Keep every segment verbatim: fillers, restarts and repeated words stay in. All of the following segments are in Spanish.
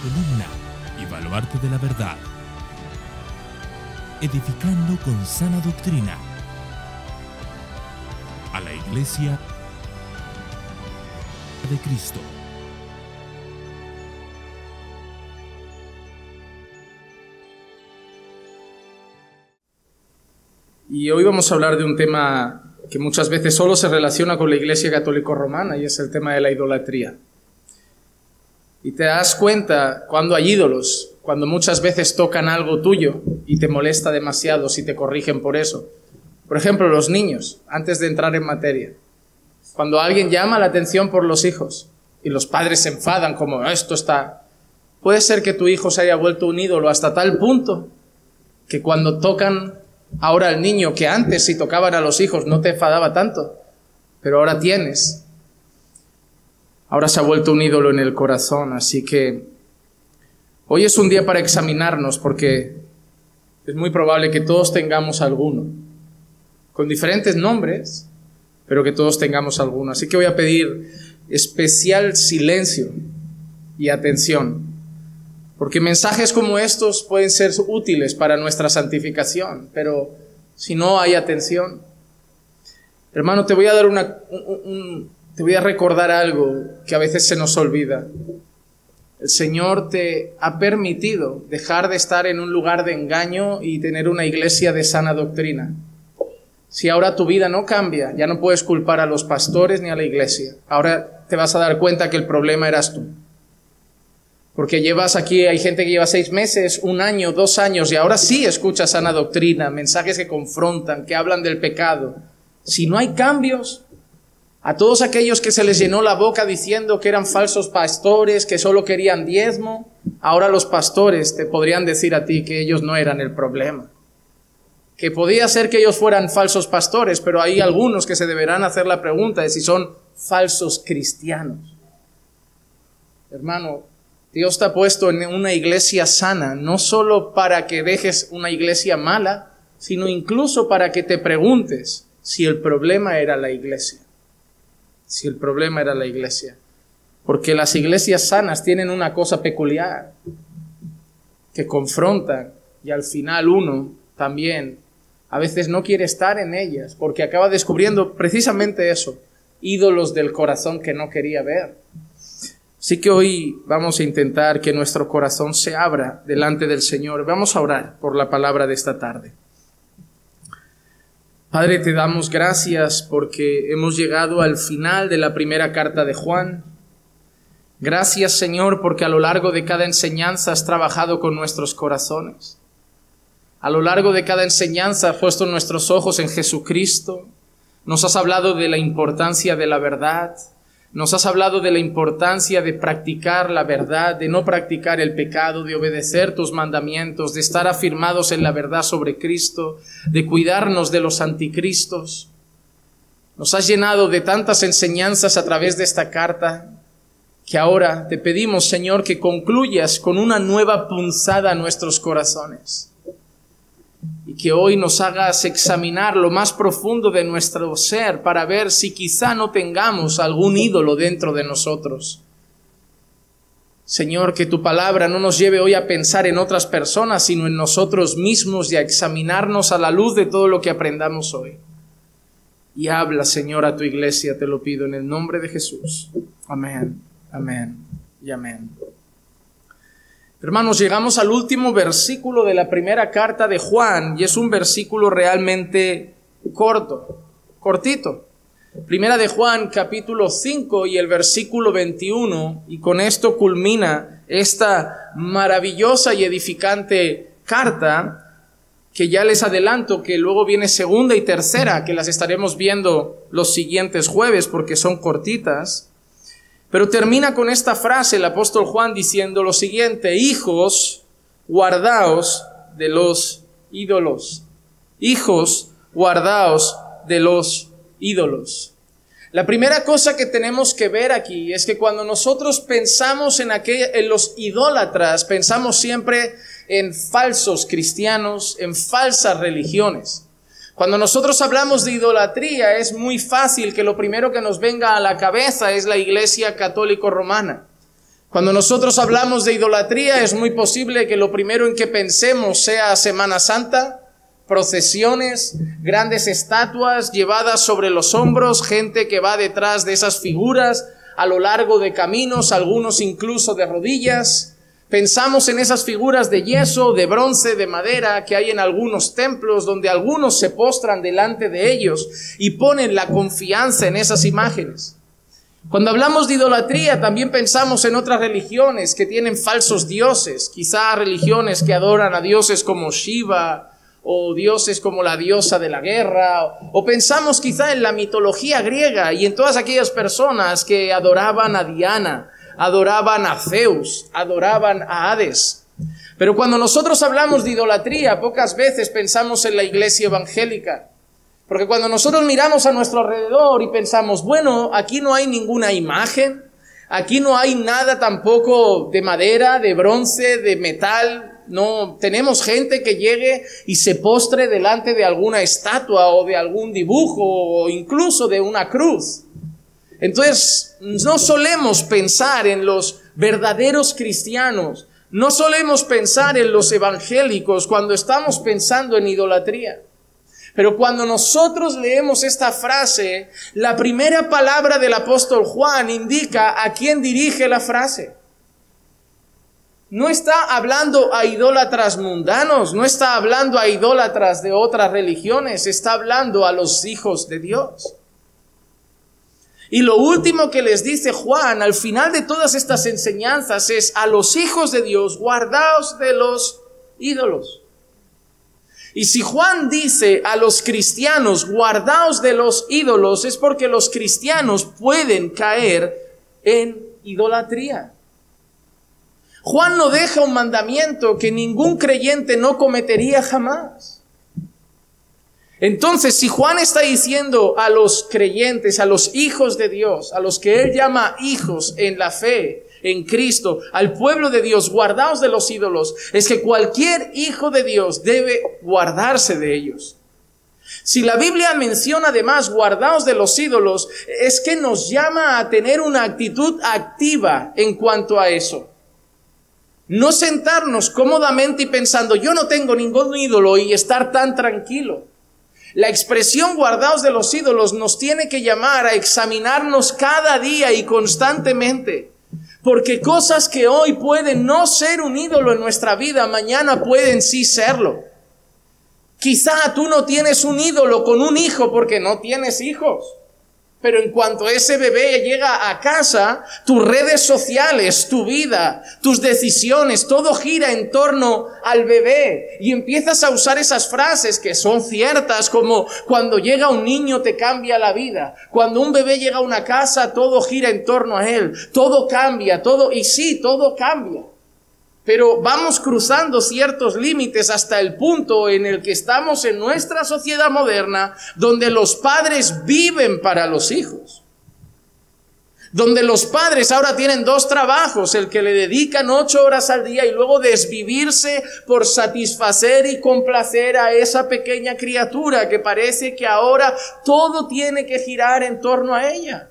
columna y baluarte de la verdad, edificando con sana doctrina a la Iglesia de Cristo. Y hoy vamos a hablar de un tema que muchas veces solo se relaciona con la Iglesia Católica Romana, y es el tema de la idolatría. Y te das cuenta cuando hay ídolos, cuando muchas veces tocan algo tuyo y te molesta demasiado si te corrigen por eso. Por ejemplo, los niños, antes de entrar en materia. Cuando alguien llama la atención por los hijos y los padres se enfadan como esto está... Puede ser que tu hijo se haya vuelto un ídolo hasta tal punto que cuando tocan ahora al niño, que antes si tocaban a los hijos no te enfadaba tanto, pero ahora tienes... Ahora se ha vuelto un ídolo en el corazón, así que hoy es un día para examinarnos porque es muy probable que todos tengamos alguno, con diferentes nombres, pero que todos tengamos alguno. Así que voy a pedir especial silencio y atención, porque mensajes como estos pueden ser útiles para nuestra santificación, pero si no hay atención, hermano, te voy a dar una... Un, un, Te voy a recordar algo que a veces se nos olvida. El Señor te ha permitido dejar de estar en un lugar de engaño y tener una iglesia de sana doctrina. Si ahora tu vida no cambia, ya no puedes culpar a los pastores ni a la iglesia. Ahora te vas a dar cuenta que el problema eras tú. Porque llevas aquí, hay gente que lleva seis meses, un año, dos años, y ahora sí escucha sana doctrina, mensajes que confrontan, que hablan del pecado. Si no hay cambios... A todos aquellos que se les llenó la boca diciendo que eran falsos pastores, que solo querían diezmo, ahora los pastores te podrían decir a ti que ellos no eran el problema. Que podía ser que ellos fueran falsos pastores, pero hay algunos que se deberán hacer la pregunta de si son falsos cristianos. Hermano, Dios te ha puesto en una iglesia sana, no solo para que dejes una iglesia mala, sino incluso para que te preguntes si el problema era la iglesia. Si el problema era la iglesia. Porque las iglesias sanas tienen una cosa peculiar, que confrontan, y al final uno también a veces no quiere estar en ellas, porque acaba descubriendo precisamente eso, ídolos del corazón que no quería ver. Así que hoy vamos a intentar que nuestro corazón se abra delante del Señor. Vamos a orar por la palabra de esta tarde. Padre, te damos gracias porque hemos llegado al final de la primera carta de Juan. Gracias, Señor, porque a lo largo de cada enseñanza has trabajado con nuestros corazones. A lo largo de cada enseñanza has puesto nuestros ojos en Jesucristo. Nos has hablado de la importancia de la verdad. Nos has hablado de la importancia de practicar la verdad, de no practicar el pecado, de obedecer tus mandamientos, de estar afirmados en la verdad sobre Cristo, de cuidarnos de los anticristos. Nos has llenado de tantas enseñanzas a través de esta carta, que ahora te pedimos, Señor, que concluyas con una nueva punzada a nuestros corazones. Y que hoy nos hagas examinar lo más profundo de nuestro ser para ver si quizá no tengamos algún ídolo dentro de nosotros. Señor, que tu palabra no nos lleve hoy a pensar en otras personas, sino en nosotros mismos y a examinarnos a la luz de todo lo que aprendamos hoy. Y habla, Señor, a tu iglesia, te lo pido en el nombre de Jesús. Amén, amén y amén. Hermanos, llegamos al último versículo de la primera carta de Juan y es un versículo realmente corto, cortito. Primera de Juan, capítulo cinco y el versículo veintiuno, y con esto culmina esta maravillosa y edificante carta que ya les adelanto que luego viene segunda y tercera, que las estaremos viendo los siguientes jueves porque son cortitas. Pero termina con esta frase el apóstol Juan diciendo lo siguiente: hijos, guardaos de los ídolos. Hijos, guardaos de los ídolos. La primera cosa que tenemos que ver aquí es que cuando nosotros pensamos en, aquella, en los idólatras, pensamos siempre en falsos cristianos, en falsas religiones. Cuando nosotros hablamos de idolatría, es muy fácil que lo primero que nos venga a la cabeza es la Iglesia Católica Romana. Cuando nosotros hablamos de idolatría, es muy posible que lo primero en que pensemos sea Semana Santa, procesiones, grandes estatuas llevadas sobre los hombros, gente que va detrás de esas figuras a lo largo de caminos, algunos incluso de rodillas. Pensamos en esas figuras de yeso, de bronce, de madera que hay en algunos templos donde algunos se postran delante de ellos y ponen la confianza en esas imágenes. Cuando hablamos de idolatría, también pensamos en otras religiones que tienen falsos dioses, quizá religiones que adoran a dioses como Shiva, o dioses como la diosa de la guerra, o pensamos quizá en la mitología griega y en todas aquellas personas que adoraban a Diana, adoraban a Zeus, adoraban a Hades. Pero cuando nosotros hablamos de idolatría, pocas veces pensamos en la iglesia evangélica. Porque cuando nosotros miramos a nuestro alrededor y pensamos, bueno, aquí no hay ninguna imagen, aquí no hay nada tampoco de madera, de bronce, de metal. No tenemos gente que llegue y se postre delante de alguna estatua o de algún dibujo o incluso de una cruz. Entonces, no solemos pensar en los verdaderos cristianos, no solemos pensar en los evangélicos cuando estamos pensando en idolatría. Pero cuando nosotros leemos esta frase, la primera palabra del apóstol Juan indica a quién dirige la frase. No está hablando a idólatras mundanos, no está hablando a idólatras de otras religiones, está hablando a los hijos de Dios. Y lo último que les dice Juan al final de todas estas enseñanzas es: a los hijos de Dios, guardaos de los ídolos. Y si Juan dice a los cristianos, guardaos de los ídolos, es porque los cristianos pueden caer en idolatría. Juan no deja un mandamiento que ningún creyente no cometería jamás. Entonces, si Juan está diciendo a los creyentes, a los hijos de Dios, a los que él llama hijos en la fe, en Cristo, al pueblo de Dios, guardaos de los ídolos, es que cualquier hijo de Dios debe guardarse de ellos. Si la Biblia menciona además guardaos de los ídolos, es que nos llama a tener una actitud activa en cuanto a eso. No sentarnos cómodamente y pensando, yo no tengo ningún ídolo, y estar tan tranquilo. La expresión guardaos de los ídolos nos tiene que llamar a examinarnos cada día y constantemente. Porque cosas que hoy pueden no ser un ídolo en nuestra vida, mañana pueden sí serlo. Quizá tú no tienes un ídolo con un hijo porque no tienes hijos. Pero en cuanto ese bebé llega a casa, tus redes sociales, tu vida, tus decisiones, todo gira en torno al bebé. Y empiezas a usar esas frases que son ciertas, como cuando llega un niño te cambia la vida. Cuando un bebé llega a una casa, todo gira en torno a él. Todo cambia, todo, y sí, todo cambia. Pero vamos cruzando ciertos límites hasta el punto en el que estamos en nuestra sociedad moderna, donde los padres viven para los hijos. Donde los padres ahora tienen dos trabajos, el que le dedican ocho horas al día y luego desvivirse por satisfacer y complacer a esa pequeña criatura que parece que ahora todo tiene que girar en torno a ella.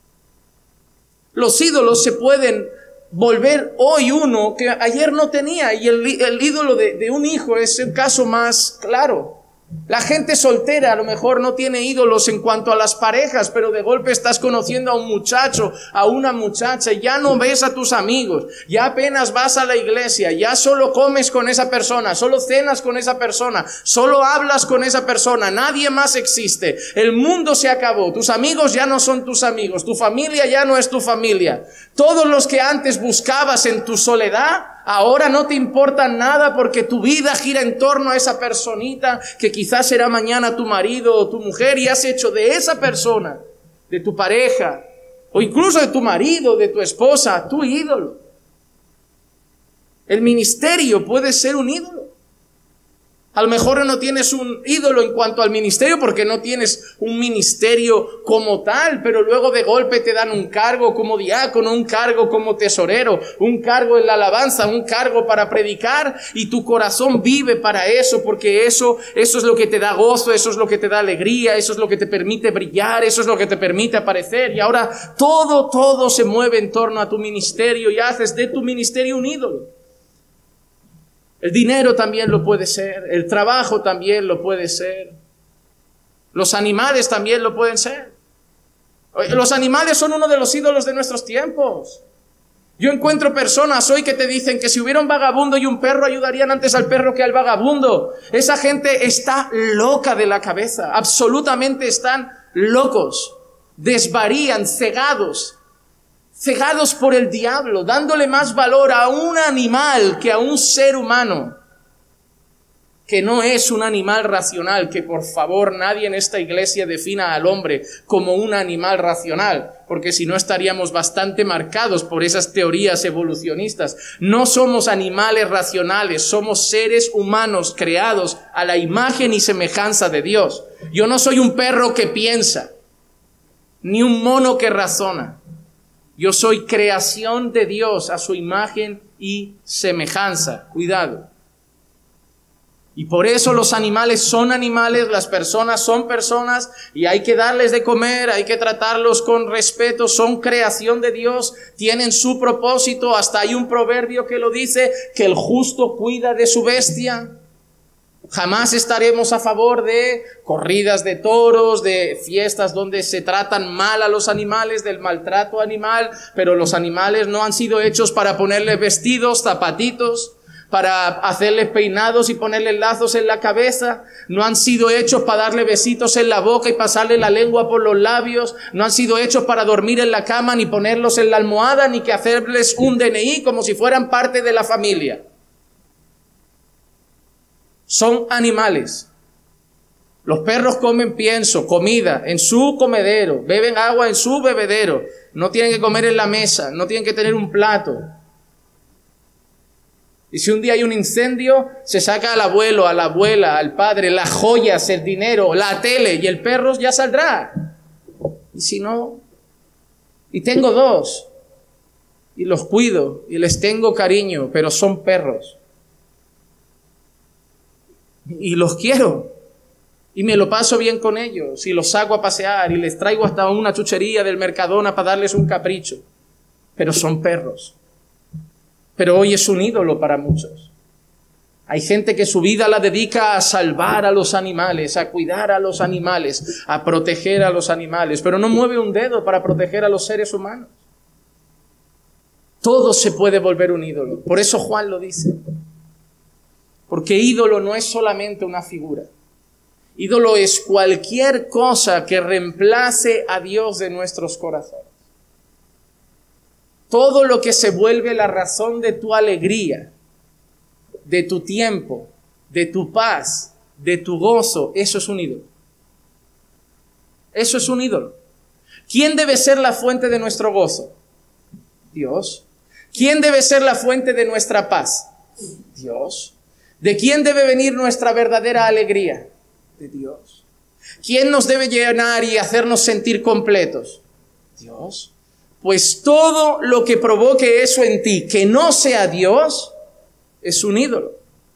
Los ídolos se pueden volver hoy uno que ayer no tenía, y el, el ídolo de, de un hijo es el caso más claro. La gente soltera a lo mejor no tiene ídolos en cuanto a las parejas, pero de golpe estás conociendo a un muchacho, a una muchacha, y ya no ves a tus amigos, ya apenas vas a la iglesia, ya solo comes con esa persona, solo cenas con esa persona, solo hablas con esa persona, nadie más existe, el mundo se acabó, tus amigos ya no son tus amigos, tu familia ya no es tu familia, todos los que antes buscabas en tu soledad, ahora no te importa nada porque tu vida gira en torno a esa personita que quizás será mañana tu marido o tu mujer, y has hecho de esa persona, de tu pareja o incluso de tu marido, de tu esposa, tu ídolo. El ministerio puede ser un ídolo. A lo mejor no tienes un ídolo en cuanto al ministerio porque no tienes un ministerio como tal, pero luego de golpe te dan un cargo como diácono, un cargo como tesorero, un cargo en la alabanza, un cargo para predicar, y tu corazón vive para eso, porque eso, eso es lo que te da gozo, eso es lo que te da alegría, eso es lo que te permite brillar, eso es lo que te permite aparecer, y ahora todo, todo se mueve en torno a tu ministerio y haces de tu ministerio un ídolo. El dinero también lo puede ser, el trabajo también lo puede ser, los animales también lo pueden ser. Los animales son uno de los ídolos de nuestros tiempos. Yo encuentro personas hoy que te dicen que si hubiera un vagabundo y un perro ayudarían antes al perro que al vagabundo. Esa gente está loca de la cabeza, absolutamente están locos, desvarían, cegados. Cegados por el diablo, dándole más valor a un animal que a un ser humano, que no es un animal racional, que por favor nadie en esta iglesia defina al hombre como un animal racional, porque si no estaríamos bastante marcados por esas teorías evolucionistas. No somos animales racionales, somos seres humanos creados a la imagen y semejanza de Dios. Yo no soy un perro que piensa, ni un mono que razona. Yo soy creación de Dios a su imagen y semejanza. Cuidado. Y por eso los animales son animales, las personas son personas, y hay que darles de comer, hay que tratarlos con respeto, son creación de Dios, tienen su propósito. Hasta hay un proverbio que lo dice, que el justo cuida de su bestia. Jamás estaremos a favor de corridas de toros, de fiestas donde se tratan mal a los animales, del maltrato animal, pero los animales no han sido hechos para ponerles vestidos, zapatitos, para hacerles peinados y ponerles lazos en la cabeza. No han sido hechos para darle besitos en la boca y pasarle la lengua por los labios. No han sido hechos para dormir en la cama, ni ponerlos en la almohada, ni que hacerles un D N I como si fueran parte de la familia. Son animales. Los perros comen pienso, comida, en su comedero, beben agua en su bebedero, no tienen que comer en la mesa, no tienen que tener un plato. Y si un día hay un incendio, se saca al abuelo, a la abuela, al padre, las joyas, el dinero, la tele, y el perro ya saldrá. Y si no, y tengo dos, y los cuido, y les tengo cariño, pero son perros. Y los quiero, y me lo paso bien con ellos, y los saco a pasear, y les traigo hasta una chuchería del Mercadona para darles un capricho, pero son perros. Pero hoy es un ídolo para muchos. Hay gente que su vida la dedica a salvar a los animales, a cuidar a los animales, a proteger a los animales, pero no mueve un dedo para proteger a los seres humanos. Todo se puede volver un ídolo, por eso Juan lo dice. Porque ídolo no es solamente una figura. Ídolo es cualquier cosa que reemplace a Dios de nuestros corazones. Todo lo que se vuelve la razón de tu alegría, de tu tiempo, de tu paz, de tu gozo, eso es un ídolo. Eso es un ídolo. ¿Quién debe ser la fuente de nuestro gozo? Dios. ¿Quién debe ser la fuente de nuestra paz? Dios. ¿De quién debe venir nuestra verdadera alegría? De Dios. ¿Quién nos debe llenar y hacernos sentir completos? Dios. Pues todo lo que provoque eso en ti, que no sea Dios, es un ídolo.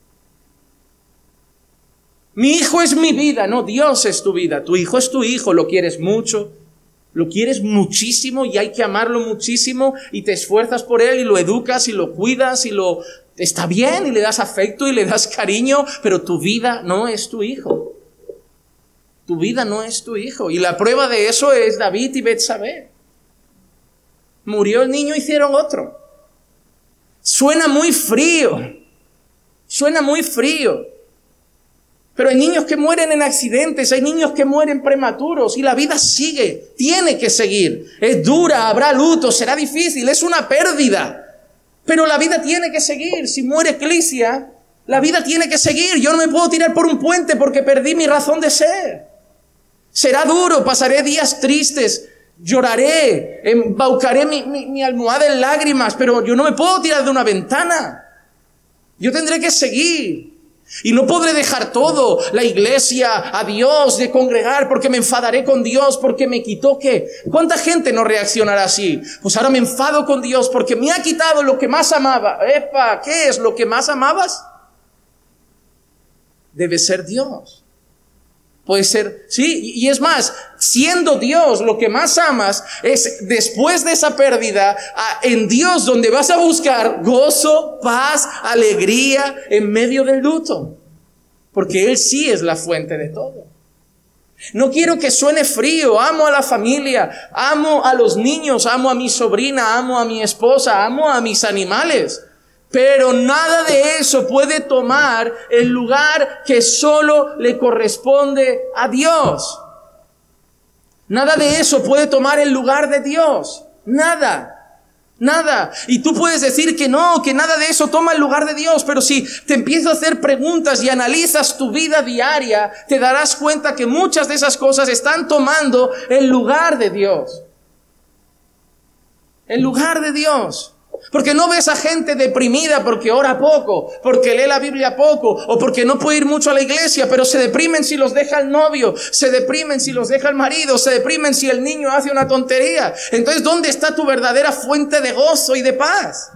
Mi hijo es mi vida, no, Dios es tu vida. Tu hijo es tu hijo, lo quieres mucho, lo quieres muchísimo y hay que amarlo muchísimo y te esfuerzas por él y lo educas y lo cuidas y lo... Está bien y le das afecto y le das cariño, pero tu vida no es tu hijo. Tu vida no es tu hijo. Y la prueba de eso es David y Betsabé. Murió el niño, hicieron otro. Suena muy frío. Suena muy frío. Pero hay niños que mueren en accidentes, hay niños que mueren prematuros y la vida sigue, tiene que seguir. Es dura, habrá luto, será difícil, es una pérdida. Pero la vida tiene que seguir. Si muere Clisia, la vida tiene que seguir. Yo no me puedo tirar por un puente porque perdí mi razón de ser. Será duro, pasaré días tristes, lloraré, embaucaré mi, mi, mi almohada en lágrimas, pero yo no me puedo tirar de una ventana. Yo tendré que seguir. Y no podré dejar todo, la iglesia, a Dios, de congregar, porque me enfadaré con Dios, porque me quitó ¿qué? ¿Cuánta gente no reaccionará así? Pues ahora me enfado con Dios porque me ha quitado lo que más amaba. Epa, ¿qué es lo que más amabas? Debe ser Dios. Puede ser, sí, y es más, siendo Dios lo que más amas, es después de esa pérdida, en Dios donde vas a buscar gozo, paz, alegría en medio del luto. Porque Él sí es la fuente de todo. No quiero que suene frío, amo a la familia, amo a los niños, amo a mi sobrina, amo a mi esposa, amo a mis animales. Pero nada de eso puede tomar el lugar que solo le corresponde a Dios. Nada de eso puede tomar el lugar de Dios. Nada. Nada. Y tú puedes decir que no, que nada de eso toma el lugar de Dios. Pero si te empiezas a hacer preguntas y analizas tu vida diaria, te darás cuenta que muchas de esas cosas están tomando el lugar de Dios. El lugar de Dios. Porque no ves a gente deprimida porque ora poco, porque lee la Biblia poco, o porque no puede ir mucho a la iglesia, pero se deprimen si los deja el novio, se deprimen si los deja el marido, se deprimen si el niño hace una tontería. Entonces, ¿dónde está tu verdadera fuente de gozo y de paz?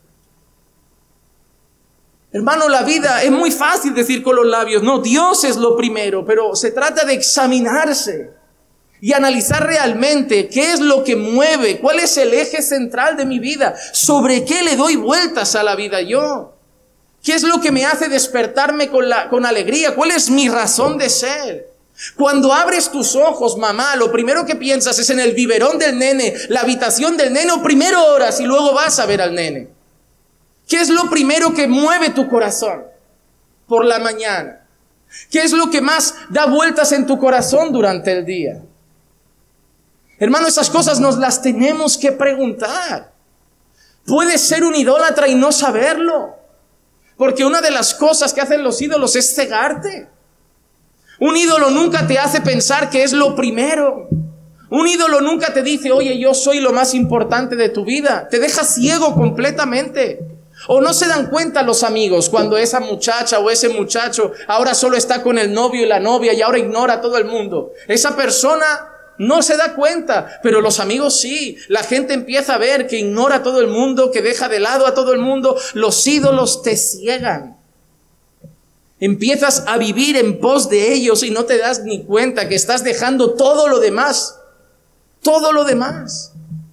Hermano, la vida es muy fácil decir con los labios, no, Dios es lo primero, pero se trata de examinarse y analizar realmente qué es lo que mueve, cuál es el eje central de mi vida, sobre qué le doy vueltas a la vida yo, qué es lo que me hace despertarme con, la, con alegría, cuál es mi razón de ser. Cuando abres tus ojos, mamá, lo primero que piensas es en el biberón del nene, la habitación del nene, o primero oras y luego vas a ver al nene. ¿Qué es lo primero que mueve tu corazón por la mañana? ¿Qué es lo que más da vueltas en tu corazón durante el día? Hermano, esas cosas nos las tenemos que preguntar. Puedes ser un idólatra y no saberlo, porque una de las cosas que hacen los ídolos es cegarte. Un ídolo nunca te hace pensar que es lo primero. Un ídolo nunca te dice, oye, yo soy lo más importante de tu vida. Te deja ciego completamente. O no se dan cuenta los amigos cuando esa muchacha o ese muchacho ahora solo está con el novio y la novia y ahora ignora a todo el mundo. Esa persona no se da cuenta, pero los amigos sí. La gente empieza a ver que ignora a todo el mundo, que deja de lado a todo el mundo. Los ídolos te ciegan. Empiezas a vivir en pos de ellos y no te das ni cuenta que estás dejando todo lo demás. Todo lo demás.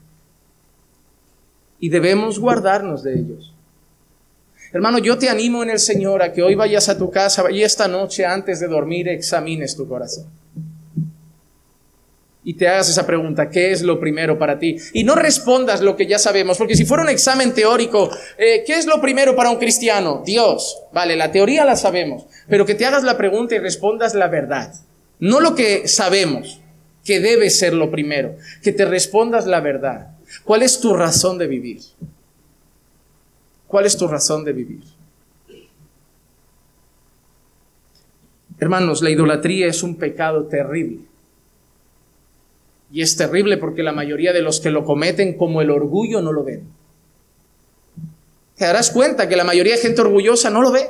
Y debemos guardarnos de ellos. Hermano, yo te animo en el Señor a que hoy vayas a tu casa y esta noche antes de dormir examines tu corazón. Y te hagas esa pregunta, ¿qué es lo primero para ti? Y no respondas lo que ya sabemos, porque si fuera un examen teórico, eh, ¿qué es lo primero para un cristiano? Dios. Vale, la teoría la sabemos, pero que te hagas la pregunta y respondas la verdad. No lo que sabemos, que debe ser lo primero, que te respondas la verdad. ¿Cuál es tu razón de vivir? ¿Cuál es tu razón de vivir? Hermanos, la idolatría es un pecado terrible. Y es terrible porque la mayoría de los que lo cometen como el orgullo no lo ven. Te darás cuenta que la mayoría de gente orgullosa no lo ve.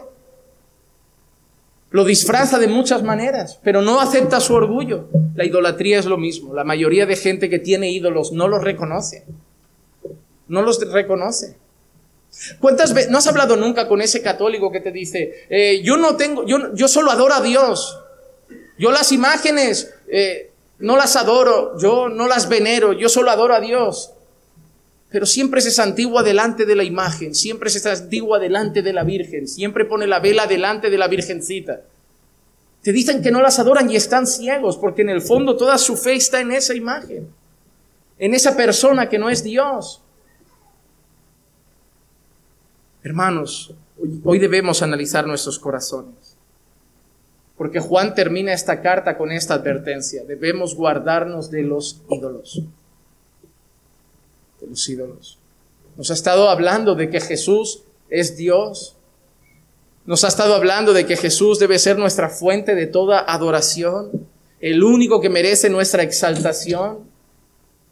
Lo disfraza de muchas maneras, pero no acepta su orgullo. La idolatría es lo mismo. La mayoría de gente que tiene ídolos no los reconoce. No los reconoce. ¿Cuántas veces no has hablado nunca con ese católico que te dice, eh, yo no tengo, yo, yo solo adoro a Dios. Yo las imágenes eh, no las adoro, yo no las venero, yo solo adoro a Dios. Pero siempre se santigua delante de la imagen, siempre se santigua delante de la Virgen, siempre pone la vela delante de la Virgencita. Te dicen que no las adoran y están ciegos, porque en el fondo toda su fe está en esa imagen, en esa persona que no es Dios. Hermanos, hoy, hoy debemos analizar nuestros corazones, porque Juan termina esta carta con esta advertencia: debemos guardarnos de los ídolos. De los ídolos. Nos ha estado hablando de que Jesús es Dios. Nos ha estado hablando de que Jesús debe ser nuestra fuente de toda adoración, el único que merece nuestra exaltación.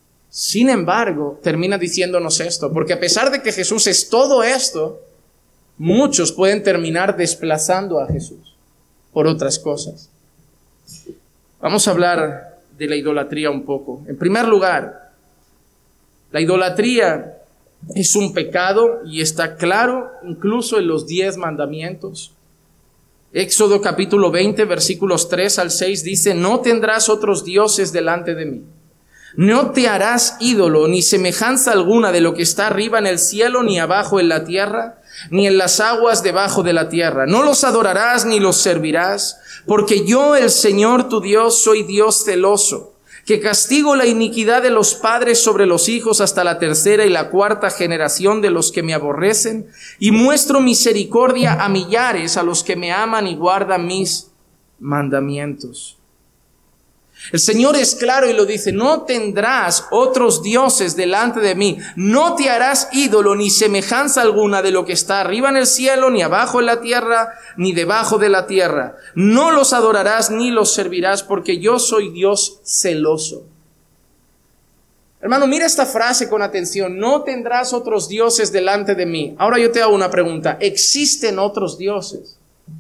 Sin embargo, termina diciéndonos esto, porque a pesar de que Jesús es todo esto, muchos pueden terminar desplazando a Jesús por otras cosas. Vamos a hablar de la idolatría un poco. En primer lugar, la idolatría es un pecado y está claro incluso en los diez mandamientos. Éxodo capítulo veinte, versículos tres al seis dice: no tendrás otros dioses delante de mí. No te harás ídolo ni semejanza alguna de lo que está arriba en el cielo, ni abajo en la tierra, ni en las aguas debajo de la tierra. No los adorarás ni los servirás, porque yo, el Señor tu Dios, soy Dios celoso, que castigo la iniquidad de los padres sobre los hijos hasta la tercera y la cuarta generación de los que me aborrecen, y muestro misericordia a millares, a los que me aman y guardan mis mandamientos. El Señor es claro y lo dice: no tendrás otros dioses delante de mí, no te harás ídolo ni semejanza alguna de lo que está arriba en el cielo, ni abajo en la tierra, ni debajo de la tierra. No los adorarás ni los servirás, porque yo soy Dios celoso. Hermano, mira esta frase con atención: no tendrás otros dioses delante de mí. Ahora yo te hago una pregunta: ¿existen otros dioses?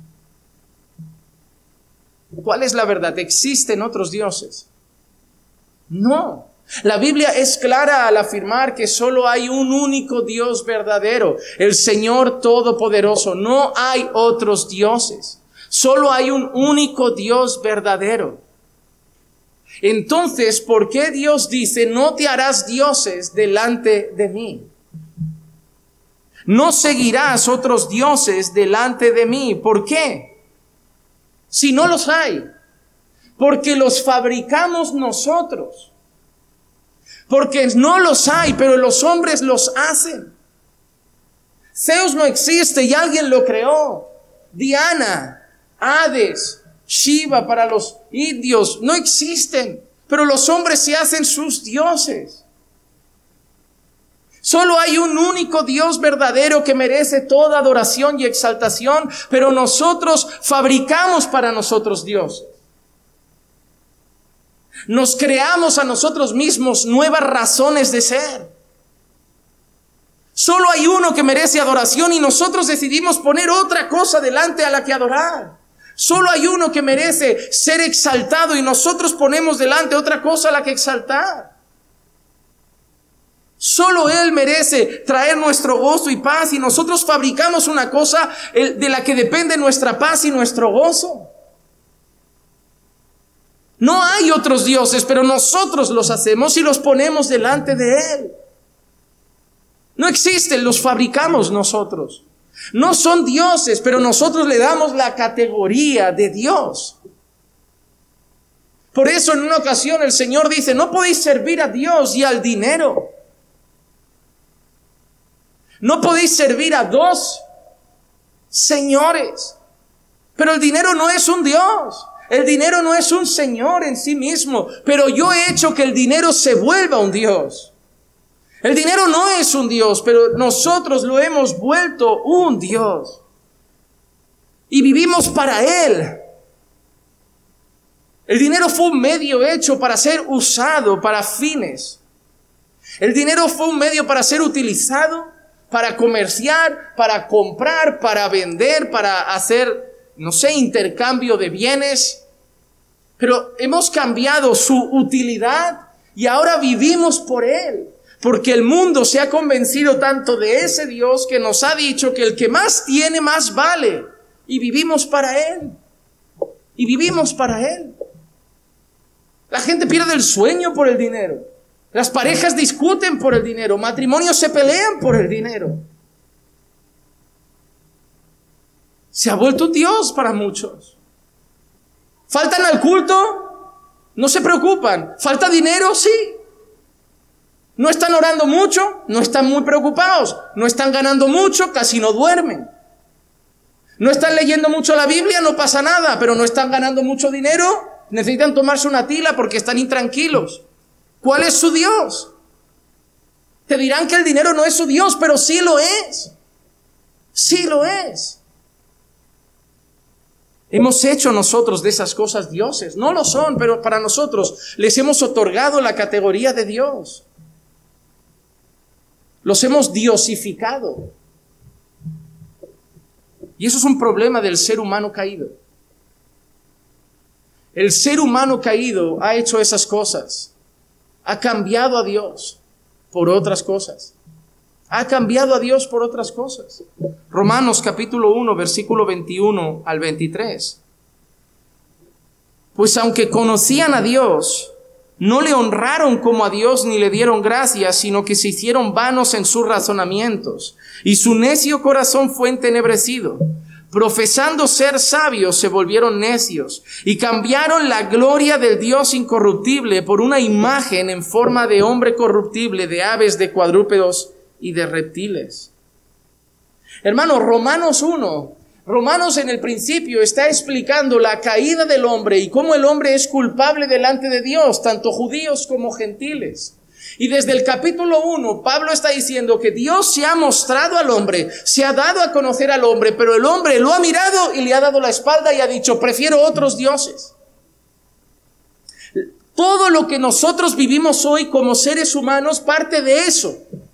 ¿Cuál es la verdad? ¿Existen otros dioses? No. La Biblia es clara al afirmar que solo hay un único Dios verdadero, el Señor Todopoderoso. No hay otros dioses. Solo hay un único Dios verdadero. Entonces, ¿por qué Dios dice: no te harás dioses delante de mí? No seguirás otros dioses delante de mí. ¿Por qué? Si no los hay, porque los fabricamos nosotros, porque no los hay, pero los hombres los hacen. Zeus no existe y alguien lo creó. Diana, Hades, Shiva para los indios no existen, pero los hombres se hacen sus dioses. Solo hay un único Dios verdadero que merece toda adoración y exaltación, pero nosotros fabricamos para nosotros dioses. Nos creamos a nosotros mismos nuevas razones de ser. Solo hay uno que merece adoración y nosotros decidimos poner otra cosa delante a la que adorar. Solo hay uno que merece ser exaltado y nosotros ponemos delante otra cosa a la que exaltar. Solo Él merece traer nuestro gozo y paz y nosotros fabricamos una cosa de la que depende nuestra paz y nuestro gozo. No hay otros dioses, pero nosotros los hacemos y los ponemos delante de Él. No existen, los fabricamos nosotros. No son dioses, pero nosotros le damos la categoría de Dios. Por eso en una ocasión el Señor dice: no podéis servir a Dios y al dinero. No podéis servir a dos señores. Pero el dinero no es un Dios. El dinero no es un señor en sí mismo. Pero yo he hecho que el dinero se vuelva un Dios. El dinero no es un Dios, pero nosotros lo hemos vuelto un Dios. Y vivimos para Él. El dinero fue un medio hecho para ser usado para fines. El dinero fue un medio para ser utilizado para comerciar, para comprar, para vender, para hacer, no sé, intercambio de bienes. Pero hemos cambiado su utilidad y ahora vivimos por Él. Porque el mundo se ha convencido tanto de ese Dios que nos ha dicho que el que más tiene, más vale. Y vivimos para Él. Y vivimos para Él. La gente pierde el sueño por el dinero. Las parejas discuten por el dinero, matrimonios se pelean por el dinero. Se ha vuelto un Dios para muchos. ¿Faltan al culto? No se preocupan. ¿Falta dinero? Sí. ¿No están orando mucho? No están muy preocupados. ¿No están ganando mucho? Casi no duermen. ¿No están leyendo mucho la Biblia? No pasa nada. ¿Pero no están ganando mucho dinero? Necesitan tomarse una tila porque están intranquilos. ¿Cuál es su Dios? Te dirán que el dinero no es su Dios, pero sí lo es. Sí lo es. Hemos hecho nosotros de esas cosas dioses. No lo son, pero para nosotros les hemos otorgado la categoría de Dios. Los hemos diosificado. Y eso es un problema del ser humano caído. El ser humano caído ha hecho esas cosas. Ha cambiado a Dios por otras cosas. Ha cambiado a Dios por otras cosas. Romanos capítulo uno, versículo veintiuno al veintitrés. Pues aunque conocían a Dios, no le honraron como a Dios ni le dieron gracias, sino que se hicieron vanos en sus razonamientos, y su necio corazón fue entenebrecido. Profesando ser sabios, se volvieron necios, y cambiaron la gloria del Dios incorruptible por una imagen en forma de hombre corruptible, de aves, de cuadrúpedos y de reptiles. Hermanos, Romanos uno, Romanos en el principio está explicando la caída del hombre y cómo el hombre es culpable delante de Dios, tanto judíos como gentiles. Y desde el capítulo uno, Pablo está diciendo que Dios se ha mostrado al hombre, se ha dado a conocer al hombre, pero el hombre lo ha mirado y le ha dado la espalda y ha dicho, prefiero otros dioses. Todo lo que nosotros vivimos hoy como seres humanos parte de eso.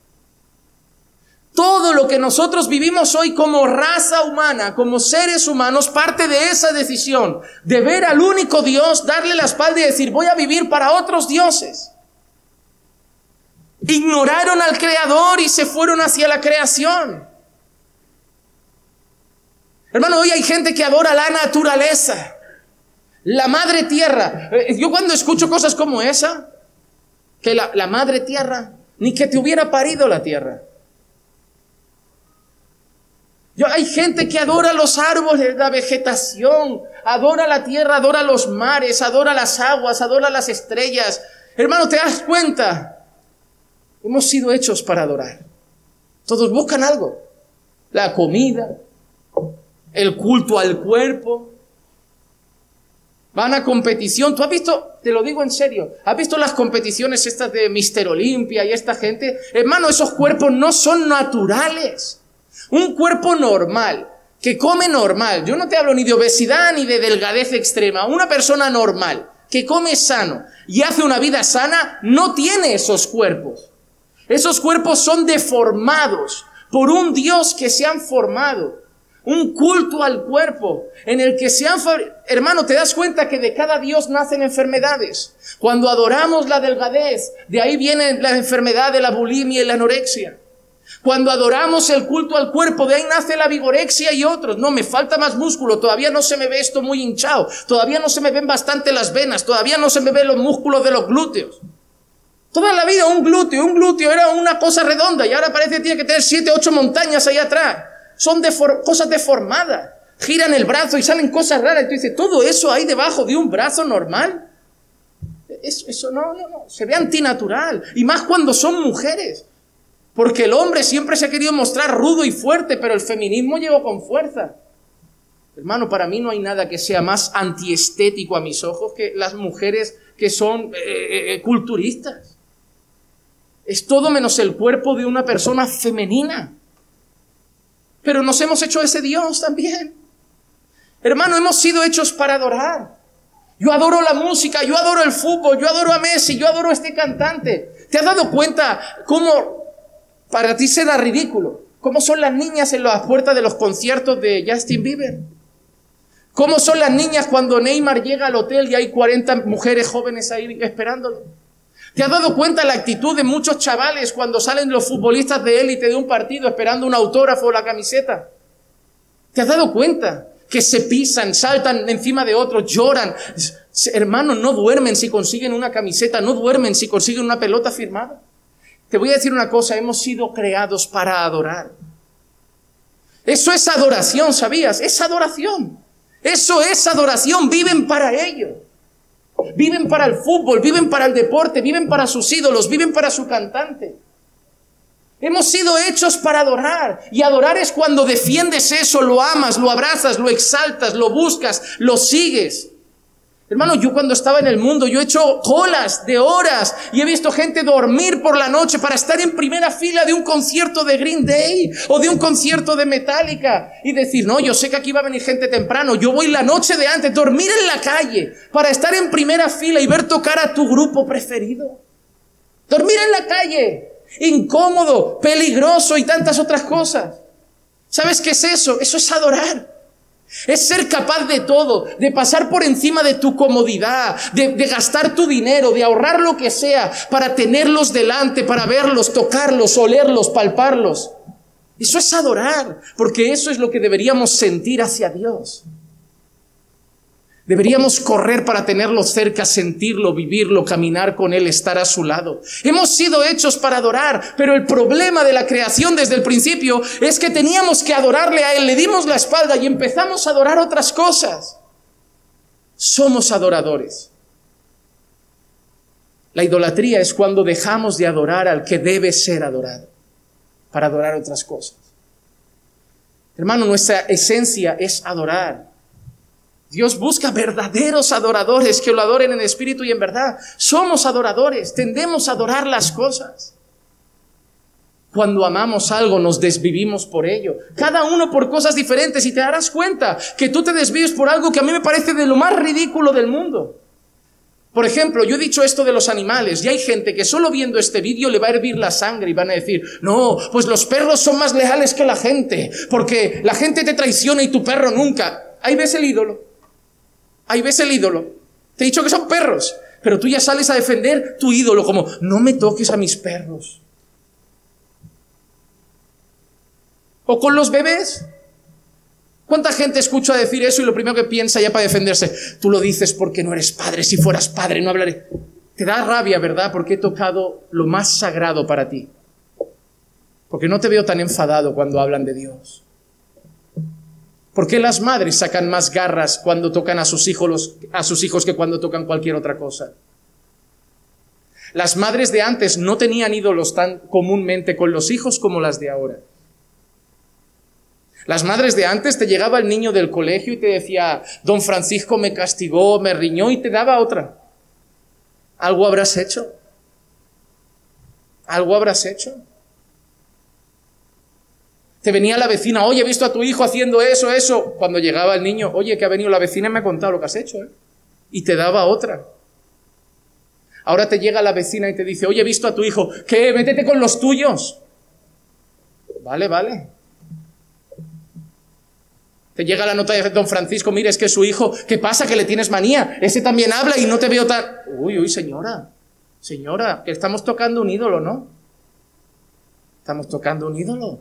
Todo lo que nosotros vivimos hoy como raza humana, como seres humanos, parte de esa decisión de ver al único Dios, darle la espalda y decir, voy a vivir para otros dioses. Ignoraron al Creador y se fueron hacia la creación. Hermano, hoy hay gente que adora la naturaleza, la madre tierra. Yo cuando escucho cosas como esa, que la, la madre tierra, ni que te hubiera parido la tierra. Yo, hay gente que adora los árboles, la vegetación, adora la tierra, adora los mares, adora las aguas, adora las estrellas. Hermano, ¿te das cuenta? Hemos sido hechos para adorar. Todos buscan algo. La comida, el culto al cuerpo. Van a competición. ¿Tú has visto? Te lo digo en serio. ¿Has visto las competiciones estas de míster Olympia y esta gente? Hermano, esos cuerpos no son naturales. Un cuerpo normal, que come normal. Yo no te hablo ni de obesidad ni de delgadez extrema. Una persona normal, que come sano y hace una vida sana, no tiene esos cuerpos. Esos cuerpos son deformados por un Dios que se han formado. Un culto al cuerpo en el que se han... Hermano, ¿te das cuenta que de cada Dios nacen enfermedades? Cuando adoramos la delgadez, de ahí viene la enfermedad de la bulimia y la anorexia. Cuando adoramos el culto al cuerpo, de ahí nace la vigorexia y otros. No, me falta más músculo, todavía no se me ve esto muy hinchado, todavía no se me ven bastante las venas, todavía no se me ven los músculos de los glúteos. Toda la vida un glúteo, un glúteo era una cosa redonda y ahora parece que tiene que tener siete, ocho montañas ahí atrás. Son defor- cosas deformadas. Giran el brazo y salen cosas raras. Y tú dices, ¿todo eso hay debajo de un brazo normal? Eso, eso no, no, no. Se ve antinatural. Y más cuando son mujeres. Porque el hombre siempre se ha querido mostrar rudo y fuerte, pero el feminismo llegó con fuerza. Hermano, para mí no hay nada que sea más antiestético a mis ojos que las mujeres que son eh, eh, culturistas. Es todo menos el cuerpo de una persona femenina. Pero nos hemos hecho ese Dios también. Hermano, hemos sido hechos para adorar. Yo adoro la música, yo adoro el fútbol, yo adoro a Messi, yo adoro a este cantante. ¿Te has dado cuenta cómo para ti será ridículo? ¿Cómo son las niñas en las puertas de los conciertos de Justin Bieber? ¿Cómo son las niñas cuando Neymar llega al hotel y hay cuarenta mujeres jóvenes ahí esperándolo? ¿Te has dado cuenta la actitud de muchos chavales cuando salen los futbolistas de élite de un partido esperando un autógrafo o la camiseta? ¿Te has dado cuenta que se pisan, saltan encima de otros, lloran? Hermanos, no duermen si consiguen una camiseta, no duermen si consiguen una pelota firmada. Te voy a decir una cosa, hemos sido creados para adorar. Eso es adoración, ¿sabías? Es adoración. Eso es adoración, viven para ello. Viven para el fútbol, viven para el deporte, viven para sus ídolos, viven para su cantante. Hemos sido hechos para adorar. Y adorar es cuando defiendes eso, lo amas, lo abrazas, lo exaltas, lo buscas, lo sigues. Hermano, yo cuando estaba en el mundo, yo he hecho colas de horas y he visto gente dormir por la noche para estar en primera fila de un concierto de Green Day o de un concierto de Metallica y decir, no, yo sé que aquí va a venir gente temprano, yo voy la noche de antes, dormir en la calle para estar en primera fila y ver tocar a tu grupo preferido. Dormir en la calle, incómodo, peligroso y tantas otras cosas. ¿Sabes qué es eso? Eso es adorar. Es ser capaz de todo, de pasar por encima de tu comodidad, de, de gastar tu dinero, de ahorrar lo que sea para tenerlos delante, para verlos, tocarlos, olerlos, palparlos. Eso es adorar, porque eso es lo que deberíamos sentir hacia Dios. Deberíamos correr para tenerlo cerca, sentirlo, vivirlo, caminar con Él, estar a su lado. Hemos sido hechos para adorar, pero el problema de la creación desde el principio es que teníamos que adorarle a Él, le dimos la espalda y empezamos a adorar otras cosas. Somos adoradores. La idolatría es cuando dejamos de adorar al que debe ser adorado para adorar otras cosas. Hermano, nuestra esencia es adorar. Dios busca verdaderos adoradores que lo adoren en espíritu y en verdad. Somos adoradores, tendemos a adorar las cosas. Cuando amamos algo nos desvivimos por ello, cada uno por cosas diferentes, y te darás cuenta que tú te desvives por algo que a mí me parece de lo más ridículo del mundo. Por ejemplo, yo he dicho esto de los animales y hay gente que solo viendo este vídeo le va a hervir la sangre y van a decir: no, pues los perros son más leales que la gente, porque la gente te traiciona y tu perro nunca. Ahí ves el ídolo. Ahí ves el ídolo. Te he dicho que son perros, pero tú ya sales a defender tu ídolo como: no me toques a mis perros. O con los bebés. ¿Cuánta gente escucha decir eso y lo primero que piensa ya para defenderse? Tú lo dices porque no eres padre. Si fueras padre no hablaré. Te da rabia, ¿verdad? Porque he tocado lo más sagrado para ti. Porque no te veo tan enfadado cuando hablan de Dios. ¿Por qué las madres sacan más garras cuando tocan a sus hijos, a sus hijos que cuando tocan cualquier otra cosa? Las madres de antes no tenían ídolos tan comúnmente con los hijos como las de ahora. Las madres de antes te llegaba el niño del colegio y te decía: don Francisco me castigó, me riñó, y te daba otra. ¿Algo habrás hecho? ¿Algo habrás hecho? Te venía la vecina: oye, he visto a tu hijo haciendo eso, eso. Cuando llegaba el niño: oye, que ha venido la vecina y me ha contado lo que has hecho, ¿eh? Y te daba otra. Ahora te llega la vecina y te dice: oye, he visto a tu hijo. ¿Qué? Métete con los tuyos. Vale, vale. Te llega la nota de don Francisco: mire, es que su hijo, ¿qué pasa? Que le tienes manía. Ese también habla y no te veo tan... Uy, uy, señora, señora, que estamos tocando un ídolo, ¿no? Estamos tocando un ídolo.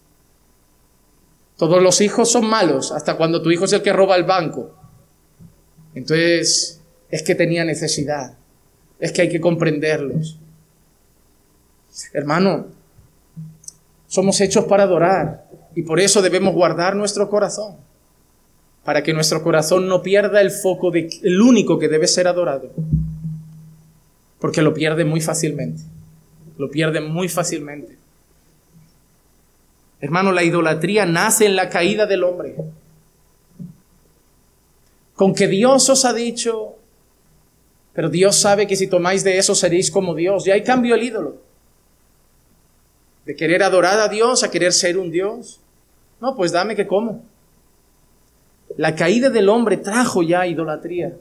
Todos los hijos son malos, hasta cuando tu hijo es el que roba el banco. Entonces, es que tenía necesidad. Es que hay que comprenderlos. Hermano, somos hechos para adorar. Y por eso debemos guardar nuestro corazón, para que nuestro corazón no pierda el foco de el único que debe ser adorado, porque lo pierde muy fácilmente, lo pierde muy fácilmente. Hermano, la idolatría nace en la caída del hombre. Con que Dios os ha dicho, pero Dios sabe que si tomáis de eso seréis como Dios. Y ahí cambió el ídolo. De querer adorar a Dios a querer ser un Dios. No, pues dame que como. La caída del hombre trajo ya idolatría.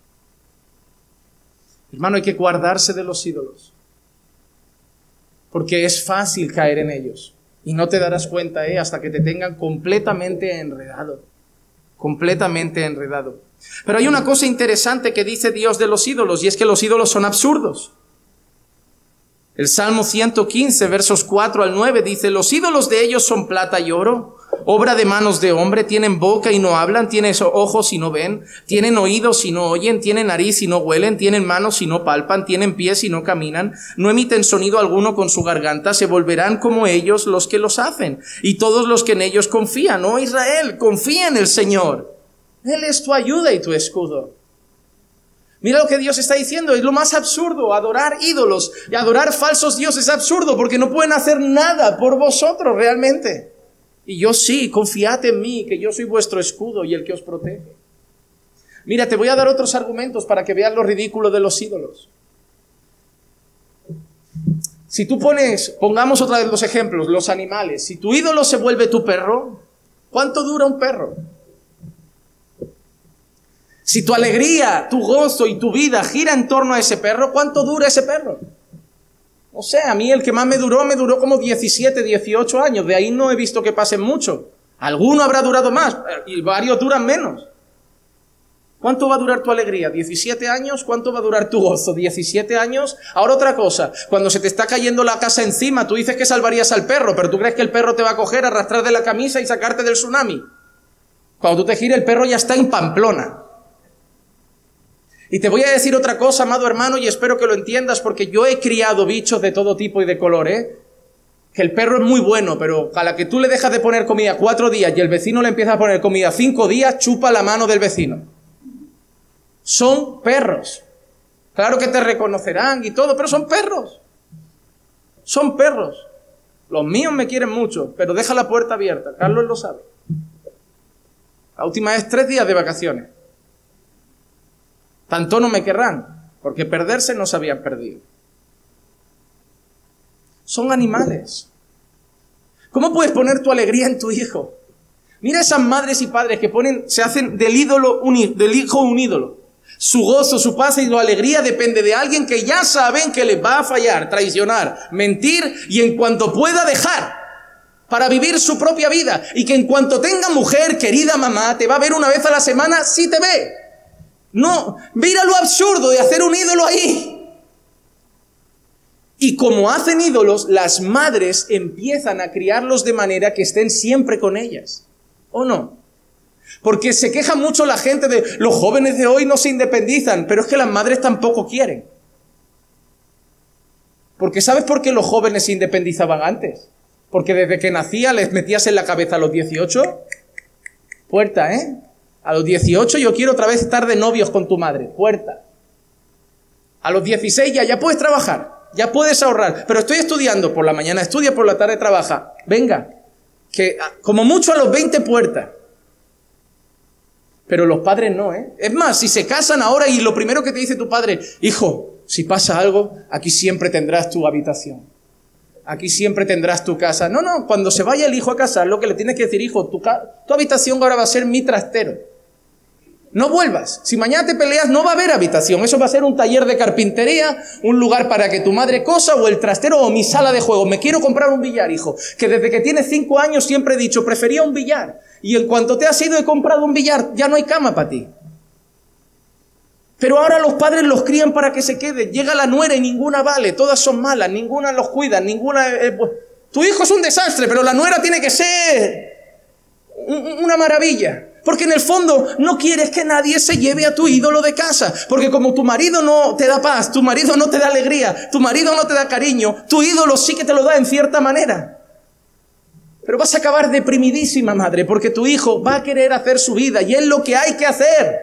Hermano, hay que guardarse de los ídolos, porque es fácil caer en ellos. Y no te darás cuenta eh, hasta que te tengan completamente enredado. Completamente enredado. Pero hay una cosa interesante que dice Dios de los ídolos, y es que los ídolos son absurdos. El Salmo ciento quince, versos cuatro al nueve, dice: los ídolos de ellos son plata y oro, obra de manos de hombre, tienen boca y no hablan, tienen ojos y no ven, tienen oídos y no oyen, tienen nariz y no huelen, tienen manos y no palpan, tienen pies y no caminan, no emiten sonido alguno con su garganta, se volverán como ellos los que los hacen, y todos los que en ellos confían. Oh Israel, confía en el Señor, Él es tu ayuda y tu escudo. Mira lo que Dios está diciendo, es lo más absurdo, adorar ídolos y adorar falsos dioses es absurdo, porque no pueden hacer nada por vosotros realmente. Y yo sí, confiad en mí, que yo soy vuestro escudo y el que os protege. Mira, te voy a dar otros argumentos para que veas lo ridículo de los ídolos. Si tú pones, pongamos otra vez los ejemplos, los animales. Si tu ídolo se vuelve tu perro, ¿cuánto dura un perro? Si tu alegría, tu gozo y tu vida gira en torno a ese perro, ¿cuánto dura ese perro? No sé, a mí el que más me duró, me duró como diecisiete, dieciocho años. De ahí no he visto que pasen mucho. Alguno habrá durado más y varios duran menos. ¿Cuánto va a durar tu alegría? ¿diecisiete años? ¿Cuánto va a durar tu gozo? ¿diecisiete años? Ahora otra cosa, cuando se te está cayendo la casa encima, tú dices que salvarías al perro, pero tú crees que el perro te va a coger, arrastrar de la camisa y sacarte del tsunami. Cuando tú te gires, el perro ya está en Pamplona. Y te voy a decir otra cosa, amado hermano, y espero que lo entiendas, porque yo he criado bichos de todo tipo y de color, ¿eh? Que el perro es muy bueno, pero a la que tú le dejas de poner comida cuatro días y el vecino le empieza a poner comida cinco días, chupa la mano del vecino. Son perros. Claro que te reconocerán y todo, pero son perros. Son perros. Los míos me quieren mucho, pero deja la puerta abierta. Carlos lo sabe. La última es tres días de vacaciones. Tanto no me querrán, porque perderse no se habían perdido. Son animales. ¿Cómo puedes poner tu alegría en tu hijo? Mira esas madres y padres que ponen, se hacen del ídolo un, del hijo un ídolo. Su gozo, su paz y su alegría depende de alguien que ya saben que les va a fallar, traicionar, mentir y en cuanto pueda dejar para vivir su propia vida. Y que en cuanto tenga mujer, querida mamá, te va a ver una vez a la semana, sí te ve. No, mira lo absurdo de hacer un ídolo ahí. Y como hacen ídolos, las madres empiezan a criarlos de manera que estén siempre con ellas. ¿O no? Porque se queja mucho la gente de los jóvenes de hoy no se independizan, pero es que las madres tampoco quieren. Porque ¿sabes por qué los jóvenes se independizaban antes? Porque desde que nacía les metías en la cabeza a los dieciocho, puerta, ¿eh? A los dieciocho yo quiero otra vez estar de novios con tu madre, puerta. A los dieciséis ya, ya puedes trabajar, ya puedes ahorrar, pero estoy estudiando, por la mañana estudia, por la tarde trabaja. Venga, que como mucho a los veinte puertas. Pero los padres no, ¿eh? Es más, si se casan ahora y lo primero que te dice tu padre, hijo, si pasa algo, aquí siempre tendrás tu habitación. Aquí siempre tendrás tu casa. No, no, cuando se vaya el hijo a casar, lo que le tienes que decir, hijo, tu, tu habitación ahora va a ser mi trastero. No vuelvas. Si mañana te peleas, no va a haber habitación. Eso va a ser un taller de carpintería, un lugar para que tu madre cosa, o el trastero, o mi sala de juego. Me quiero comprar un billar, hijo. Que desde que tienes cinco años siempre he dicho, prefería un billar. Y en cuanto te has ido, he comprado un billar. Ya no hay cama para ti. Pero ahora los padres los crían para que se queden. Llega la nuera y ninguna vale. Todas son malas. Ninguna los cuida. Ninguna... Eh, pues, tu hijo es un desastre, pero la nuera tiene que ser una maravilla. Porque en el fondo no quieres que nadie se lleve a tu ídolo de casa. Porque como tu marido no te da paz, tu marido no te da alegría, tu marido no te da cariño, tu ídolo sí que te lo da en cierta manera. Pero vas a acabar deprimidísima, madre, porque tu hijo va a querer hacer su vida y es lo que hay que hacer.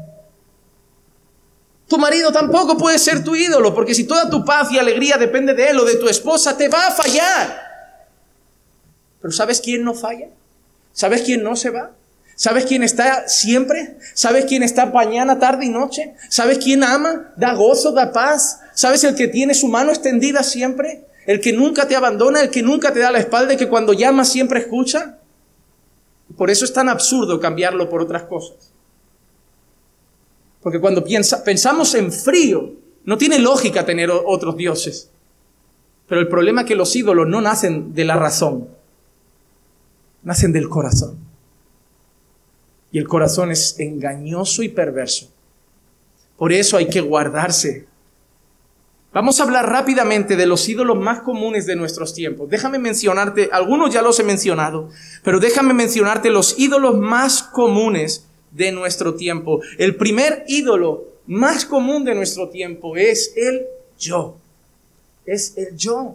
Tu marido tampoco puede ser tu ídolo, porque si toda tu paz y alegría depende de él o de tu esposa, te va a fallar. Pero ¿sabes quién no falla? ¿Sabes quién no se va? ¿Sabes quién está siempre? ¿Sabes quién está mañana, tarde y noche? ¿Sabes quién ama, da gozo, da paz? ¿Sabes el que tiene su mano extendida siempre? El que nunca te abandona, el que nunca te da la espalda y que cuando llamas siempre escucha. Por eso es tan absurdo cambiarlo por otras cosas. Porque cuando piensa, pensamos en frío, no tiene lógica tener otros dioses. Pero el problema es que los ídolos no nacen de la razón, nacen del corazón. Y el corazón es engañoso y perverso. Por eso hay que guardarse. Vamos a hablar rápidamente de los ídolos más comunes de nuestros tiempos. Déjame mencionarte, algunos ya los he mencionado, pero déjame mencionarte los ídolos más comunes de nuestro tiempo. El primer ídolo más común de nuestro tiempo es el yo. Es el yo.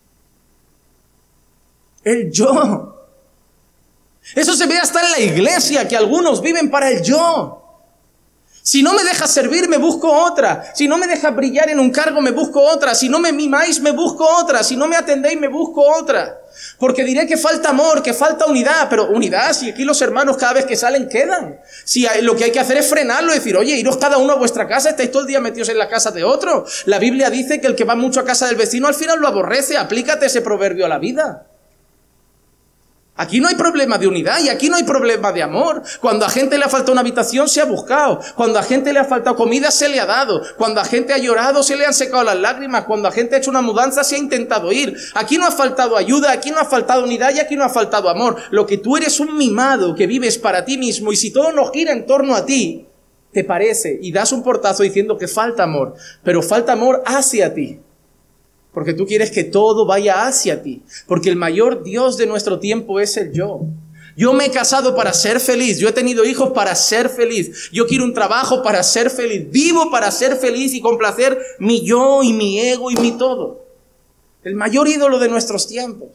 El yo. Eso se ve hasta en la iglesia, que algunos viven para el yo. Si no me dejas servir, me busco otra. Si no me dejas brillar en un cargo, me busco otra. Si no me mimáis, me busco otra. Si no me atendéis, me busco otra. Porque diré que falta amor, que falta unidad. Pero unidad, si aquí los hermanos cada vez que salen quedan. Si hay, lo que hay que hacer es frenarlo y decir, oye, iros cada uno a vuestra casa, estáis todo el día metidos en la casa de otro. La Biblia dice que el que va mucho a casa del vecino al final lo aborrece. Aplícate ese proverbio a la vida. Aquí no hay problema de unidad y aquí no hay problema de amor. Cuando a gente le ha faltado una habitación, se ha buscado. Cuando a gente le ha faltado comida, se le ha dado. Cuando a gente ha llorado, se le han secado las lágrimas. Cuando a gente ha hecho una mudanza, se ha intentado ir. Aquí no ha faltado ayuda, aquí no ha faltado unidad y aquí no ha faltado amor. Lo que tú eres un mimado que vives para ti mismo, y si todo no gira en torno a ti, te parece y das un portazo diciendo que falta amor. Pero falta amor hacia ti. Porque tú quieres que todo vaya hacia ti. Porque el mayor Dios de nuestro tiempo es el yo. Yo me he casado para ser feliz. Yo he tenido hijos para ser feliz. Yo quiero un trabajo para ser feliz. Vivo para ser feliz y complacer mi yo y mi ego y mi todo. El mayor ídolo de nuestros tiempos.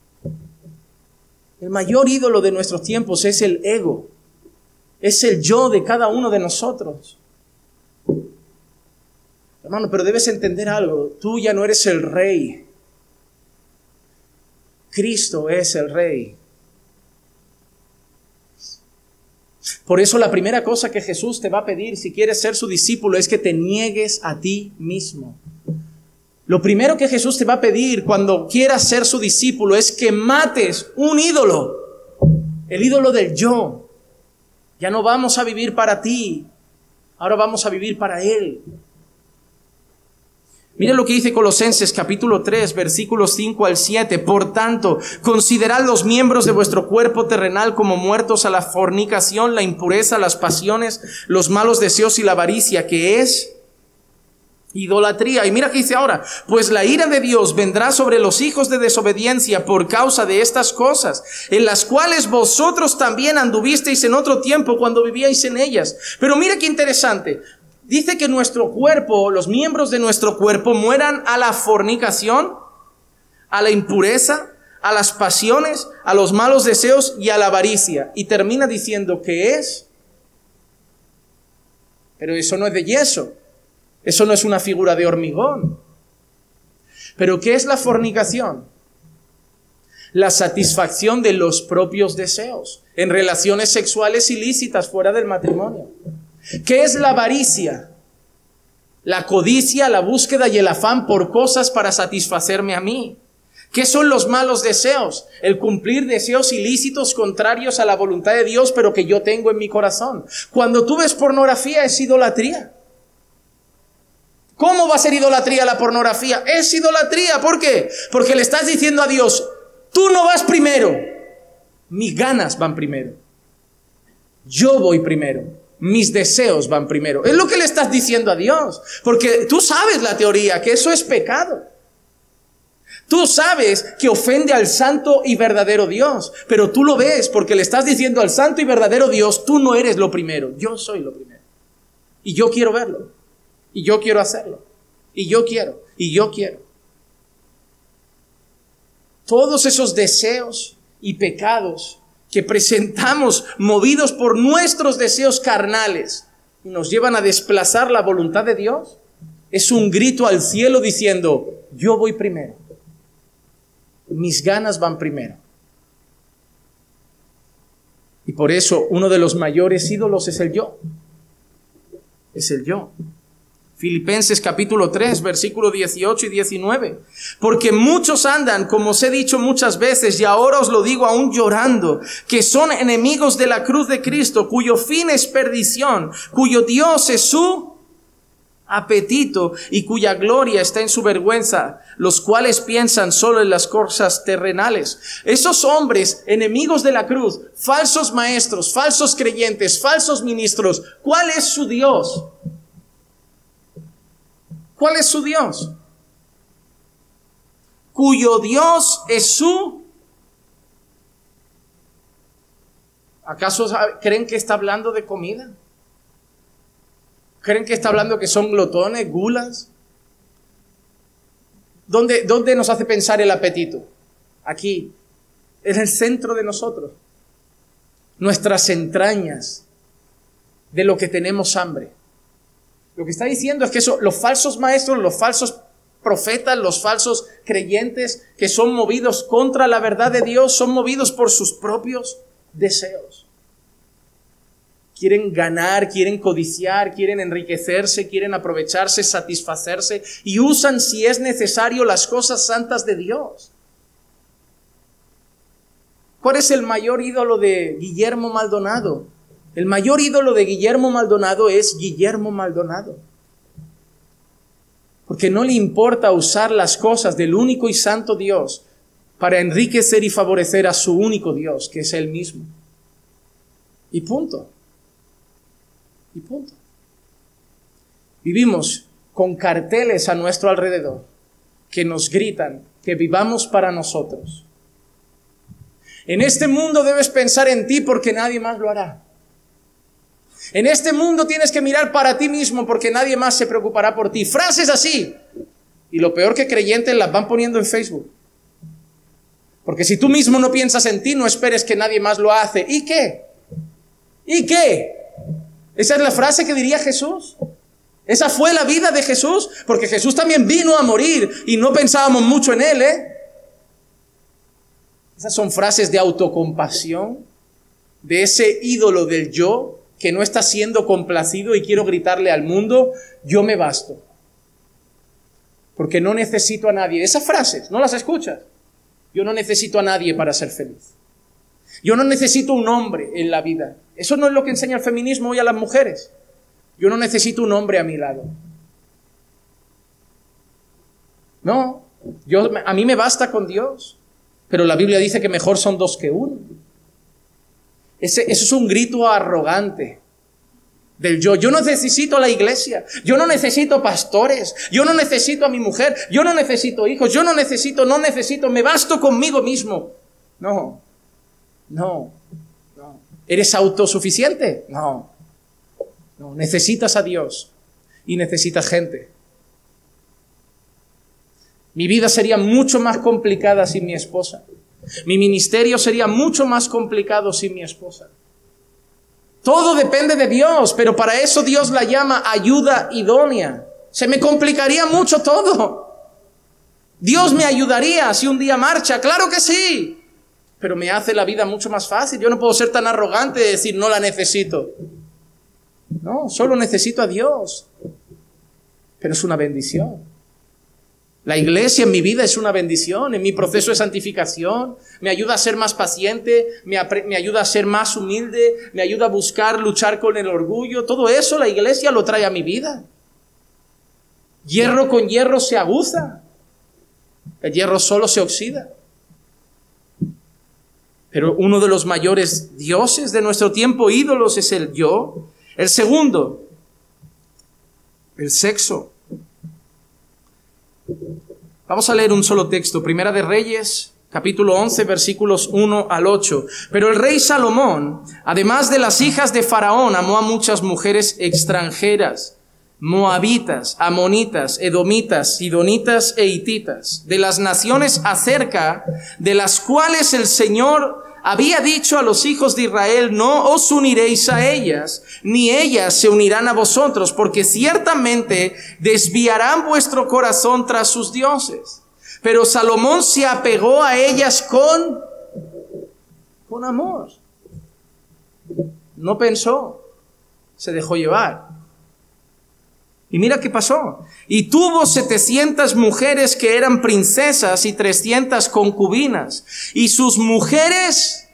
El mayor ídolo de nuestros tiempos es el ego. Es el yo de cada uno de nosotros. Hermano, pero debes entender algo. Tú ya no eres el rey. Cristo es el rey. Por eso la primera cosa que Jesús te va a pedir si quieres ser su discípulo es que te niegues a ti mismo. Lo primero que Jesús te va a pedir cuando quieras ser su discípulo es que mates un ídolo. El ídolo del yo. Ya no vamos a vivir para ti. Ahora vamos a vivir para Él. Mira lo que dice Colosenses capítulo tres, versículos cinco al siete. Por tanto, considerad los miembros de vuestro cuerpo terrenal como muertos a la fornicación, la impureza, las pasiones, los malos deseos y la avaricia, que es idolatría. Y mira que dice ahora, pues la ira de Dios vendrá sobre los hijos de desobediencia por causa de estas cosas, en las cuales vosotros también anduvisteis en otro tiempo cuando vivíais en ellas. Pero mira qué interesante. Dice que nuestro cuerpo, los miembros de nuestro cuerpo mueran a la fornicación, a la impureza, a las pasiones, a los malos deseos y a la avaricia. Y termina diciendo que es. Pero eso no es de yeso. Eso no es una figura de hormigón. ¿Pero qué es la fornicación? La satisfacción de los propios deseos en relaciones sexuales ilícitas fuera del matrimonio. ¿Qué es la avaricia? La codicia, la búsqueda y el afán por cosas para satisfacerme a mí. ¿Qué son los malos deseos? El cumplir deseos ilícitos contrarios a la voluntad de Dios, pero que yo tengo en mi corazón. Cuando tú ves pornografía, es idolatría. ¿Cómo va a ser idolatría la pornografía? Es idolatría. ¿Por qué? Porque le estás diciendo a Dios, tú no vas primero, mis ganas van primero. Yo voy primero. Mis deseos van primero. Es lo que le estás diciendo a Dios. Porque tú sabes la teoría, que eso es pecado. Tú sabes que ofende al santo y verdadero Dios. Pero tú lo ves porque le estás diciendo al santo y verdadero Dios, tú no eres lo primero, yo soy lo primero. Y yo quiero verlo. Y yo quiero hacerlo. Y yo quiero. Y yo quiero. Todos esos deseos y pecados que presentamos movidos por nuestros deseos carnales y nos llevan a desplazar la voluntad de Dios, es un grito al cielo diciendo, yo voy primero. Mis ganas van primero. Y por eso uno de los mayores ídolos es el yo. Es el yo. Filipenses capítulo tres, versículo dieciocho y diecinueve. Porque muchos andan, como os he dicho muchas veces, y ahora os lo digo aún llorando, que son enemigos de la cruz de Cristo, cuyo fin es perdición, cuyo Dios es su apetito y cuya gloria está en su vergüenza, los cuales piensan solo en las cosas terrenales. Esos hombres, enemigos de la cruz, falsos maestros, falsos creyentes, falsos ministros, ¿cuál es su Dios? ¿Cuál es su Dios? Cuyo Dios es su... ¿Acaso creen que está hablando de comida? ¿Creen que está hablando que son glotones, gulas? ¿Dónde, dónde nos hace pensar el apetito? Aquí, en el centro de nosotros. Nuestras entrañas, de lo que tenemos hambre. Lo que está diciendo es que eso, los falsos maestros, los falsos profetas, los falsos creyentes que son movidos contra la verdad de Dios, son movidos por sus propios deseos. Quieren ganar, quieren codiciar, quieren enriquecerse, quieren aprovecharse, satisfacerse y usan, si es necesario, las cosas santas de Dios. ¿Cuál es el mayor ídolo de Guillermo Maldonado? El mayor ídolo de Guillermo Maldonado es Guillermo Maldonado. Porque no le importa usar las cosas del único y santo Dios para enriquecer y favorecer a su único Dios, que es Él mismo. Y punto. Y punto. Vivimos con carteles a nuestro alrededor que nos gritan que vivamos para nosotros. En este mundo debes pensar en ti porque nadie más lo hará. En este mundo tienes que mirar para ti mismo porque nadie más se preocupará por ti. Frases así. Y lo peor que creyentes las van poniendo en Facebook. Porque si tú mismo no piensas en ti, no esperes que nadie más lo hace. ¿Y qué? ¿Y qué? Esa es la frase que diría Jesús. Esa fue la vida de Jesús. Porque Jesús también vino a morir y no pensábamos mucho en Él, ¿eh? Esas son frases de autocompasión, de ese ídolo del yo que no está siendo complacido y quiero gritarle al mundo, yo me basto. Porque no necesito a nadie. Esas frases, ¿no las escuchas? Yo no necesito a nadie para ser feliz. Yo no necesito un hombre en la vida. Eso no es lo que enseña el feminismo hoy a las mujeres. Yo no necesito un hombre a mi lado. No, yo, a mí me basta con Dios. Pero la Biblia dice que mejor son dos que uno. Ese, eso es un grito arrogante del yo. Yo no necesito a la iglesia. Yo no necesito pastores. Yo no necesito a mi mujer. Yo no necesito hijos. Yo no necesito, no necesito. Me basto conmigo mismo. No, no, no. ¿Eres autosuficiente? No. No, necesitas a Dios y necesitas gente. Mi vida sería mucho más complicada sin mi esposa. Mi ministerio sería mucho más complicado sin mi esposa. Todo depende de Dios, pero para eso Dios la llama ayuda idónea. Se me complicaría mucho todo. Dios me ayudaría si un día marcha, claro que sí, pero me hace la vida mucho más fácil. Yo no puedo ser tan arrogante de decir no la necesito. No, solo necesito a Dios. Pero es una bendición. La iglesia en mi vida es una bendición, en mi proceso de santificación, me ayuda a ser más paciente, me, me ayuda a ser más humilde, me ayuda a buscar luchar con el orgullo. Todo eso la iglesia lo trae a mi vida. Hierro con hierro se aguza, el hierro solo se oxida. Pero uno de los mayores dioses de nuestro tiempo, ídolos, es el yo. El segundo, el sexo. Vamos a leer un solo texto, Primera de Reyes, capítulo once, versículos uno al ocho. Pero el rey Salomón, además de las hijas de Faraón, amó a muchas mujeres extranjeras, moabitas, amonitas, edomitas, sidonitas e hititas, de las naciones acerca de las cuales el Señor había dicho a los hijos de Israel, no os uniréis a ellas, ni ellas se unirán a vosotros, porque ciertamente desviarán vuestro corazón tras sus dioses. Pero Salomón se apegó a ellas con, con amor. No pensó, se dejó llevar. Y mira qué pasó. Y tuvo setecientas mujeres que eran princesas y trescientas concubinas. Y sus mujeres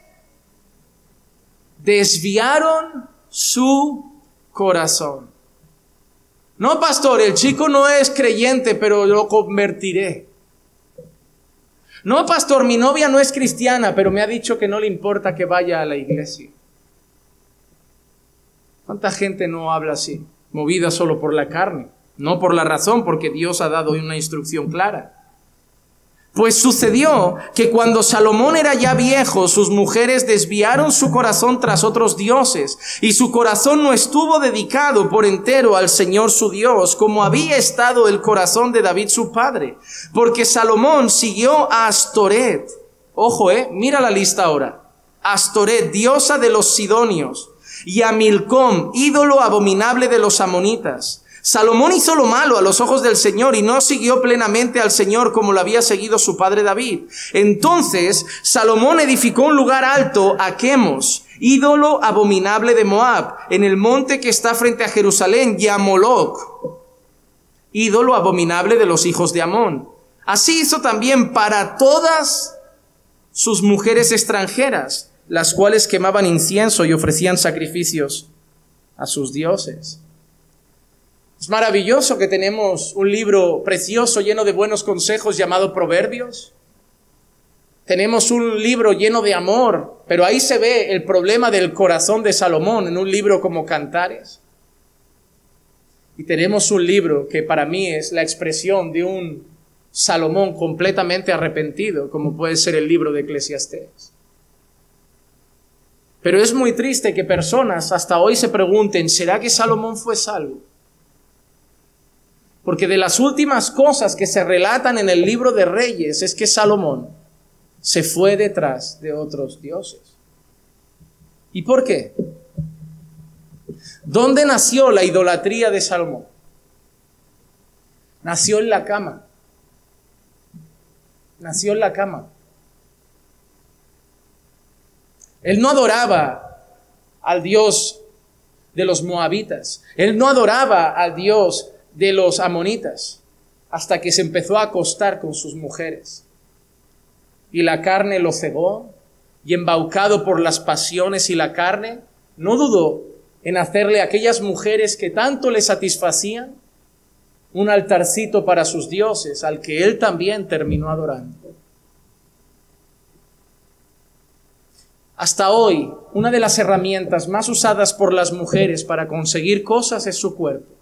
desviaron su corazón. No, pastor, el chico no es creyente, pero lo convertiré. No, pastor, mi novia no es cristiana, pero me ha dicho que no le importa que vaya a la iglesia. ¿Cuánta gente no habla así? Movida solo por la carne, no por la razón, porque Dios ha dado una instrucción clara. Pues sucedió que cuando Salomón era ya viejo, sus mujeres desviaron su corazón tras otros dioses, y su corazón no estuvo dedicado por entero al Señor su Dios, como había estado el corazón de David su padre, porque Salomón siguió a Astoret. Ojo, eh, mira la lista ahora. Astoret, diosa de los sidonios, y a Milcom, ídolo abominable de los amonitas. Salomón hizo lo malo a los ojos del Señor y no siguió plenamente al Señor como lo había seguido su padre David. Entonces Salomón edificó un lugar alto a Quemos, ídolo abominable de Moab, en el monte que está frente a Jerusalén, y a Moloc, ídolo abominable de los hijos de Amón. Así hizo también para todas sus mujeres extranjeras, las cuales quemaban incienso y ofrecían sacrificios a sus dioses. Es maravilloso que tenemos un libro precioso lleno de buenos consejos llamado Proverbios. Tenemos un libro lleno de amor, pero ahí se ve el problema del corazón de Salomón en un libro como Cantares. Y tenemos un libro que para mí es la expresión de un Salomón completamente arrepentido, como puede ser el libro de Eclesiastés. Pero es muy triste que personas hasta hoy se pregunten, ¿será que Salomón fue salvo? Porque de las últimas cosas que se relatan en el libro de Reyes es que Salomón se fue detrás de otros dioses. ¿Y por qué? ¿Dónde nació la idolatría de Salomón? Nació en la cama. Nació en la cama. Él no adoraba al Dios de los moabitas. Él no adoraba al Dios de los amonitas hasta que se empezó a acostar con sus mujeres. Y la carne lo cegó, y embaucado por las pasiones y la carne, no dudó en hacerle a aquellas mujeres que tanto le satisfacían un altarcito para sus dioses, al que él también terminó adorando. Hasta hoy, una de las herramientas más usadas por las mujeres para conseguir cosas es su cuerpo.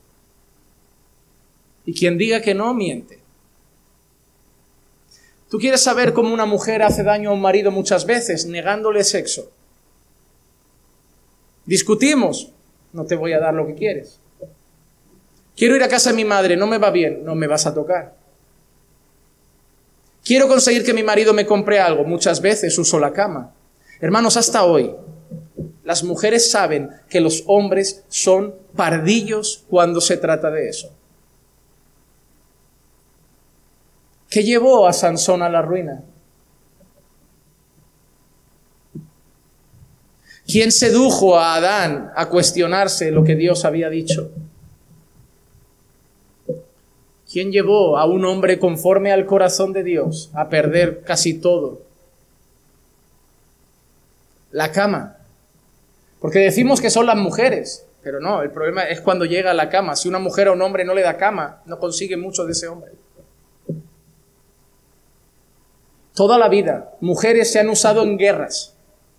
Y quien diga que no, miente. ¿Tú quieres saber cómo una mujer hace daño a un marido muchas veces? Negándole sexo. Discutimos, no te voy a dar lo que quieres. Quiero ir a casa de mi madre, no me va bien, no me vas a tocar. Quiero conseguir que mi marido me compre algo, muchas veces uso la cama. Hermanos, hasta hoy, las mujeres saben que los hombres son pardillos cuando se trata de eso. ¿Qué llevó a Sansón a la ruina? ¿Quién sedujo a Adán a cuestionarse lo que Dios había dicho? ¿Quién llevó a un hombre conforme al corazón de Dios a perder casi todo? La cama. Porque decimos que son las mujeres, pero no, el problema es cuando llega a la cama. Si una mujer a un hombre no le da cama, no consigue mucho de ese hombre. Toda la vida, mujeres se han usado en guerras.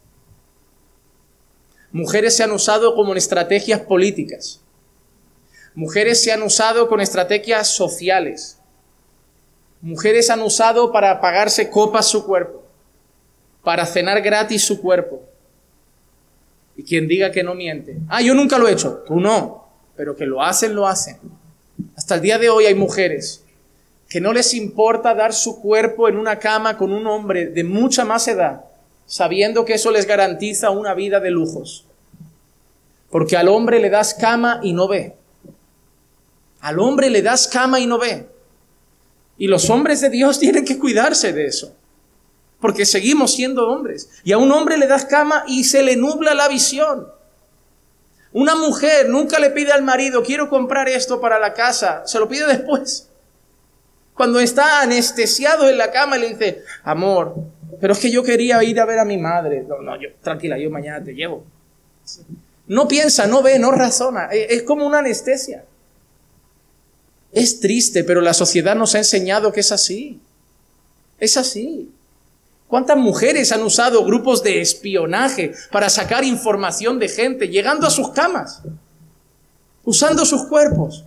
Mujeres se han usado como en estrategias políticas. Mujeres se han usado con estrategias sociales. Mujeres han usado para pagarse copas su cuerpo, para cenar gratis su cuerpo. Y quien diga que no miente. Ah, yo nunca lo he hecho. Tú no, pero que lo hacen, lo hacen. Hasta el día de hoy hay mujeres que no les importa dar su cuerpo en una cama con un hombre de mucha más edad, sabiendo que eso les garantiza una vida de lujos. Porque al hombre le das cama y no ve. Al hombre le das cama y no ve. Y los hombres de Dios tienen que cuidarse de eso. Porque seguimos siendo hombres. Y a un hombre le das cama y se le nubla la visión. Una mujer nunca le pide al marido, quiero comprar esto para la casa. Se lo pide después. Cuando está anestesiado en la cama, le dice, amor, pero es que yo quería ir a ver a mi madre. No, no, yo, tranquila, yo mañana te llevo. No piensa, no ve, no razona. Es como una anestesia. Es triste, pero la sociedad nos ha enseñado que es así. Es así. ¿Cuántas mujeres han usado grupos de espionaje para sacar información de gente, llegando a sus camas, usando sus cuerpos?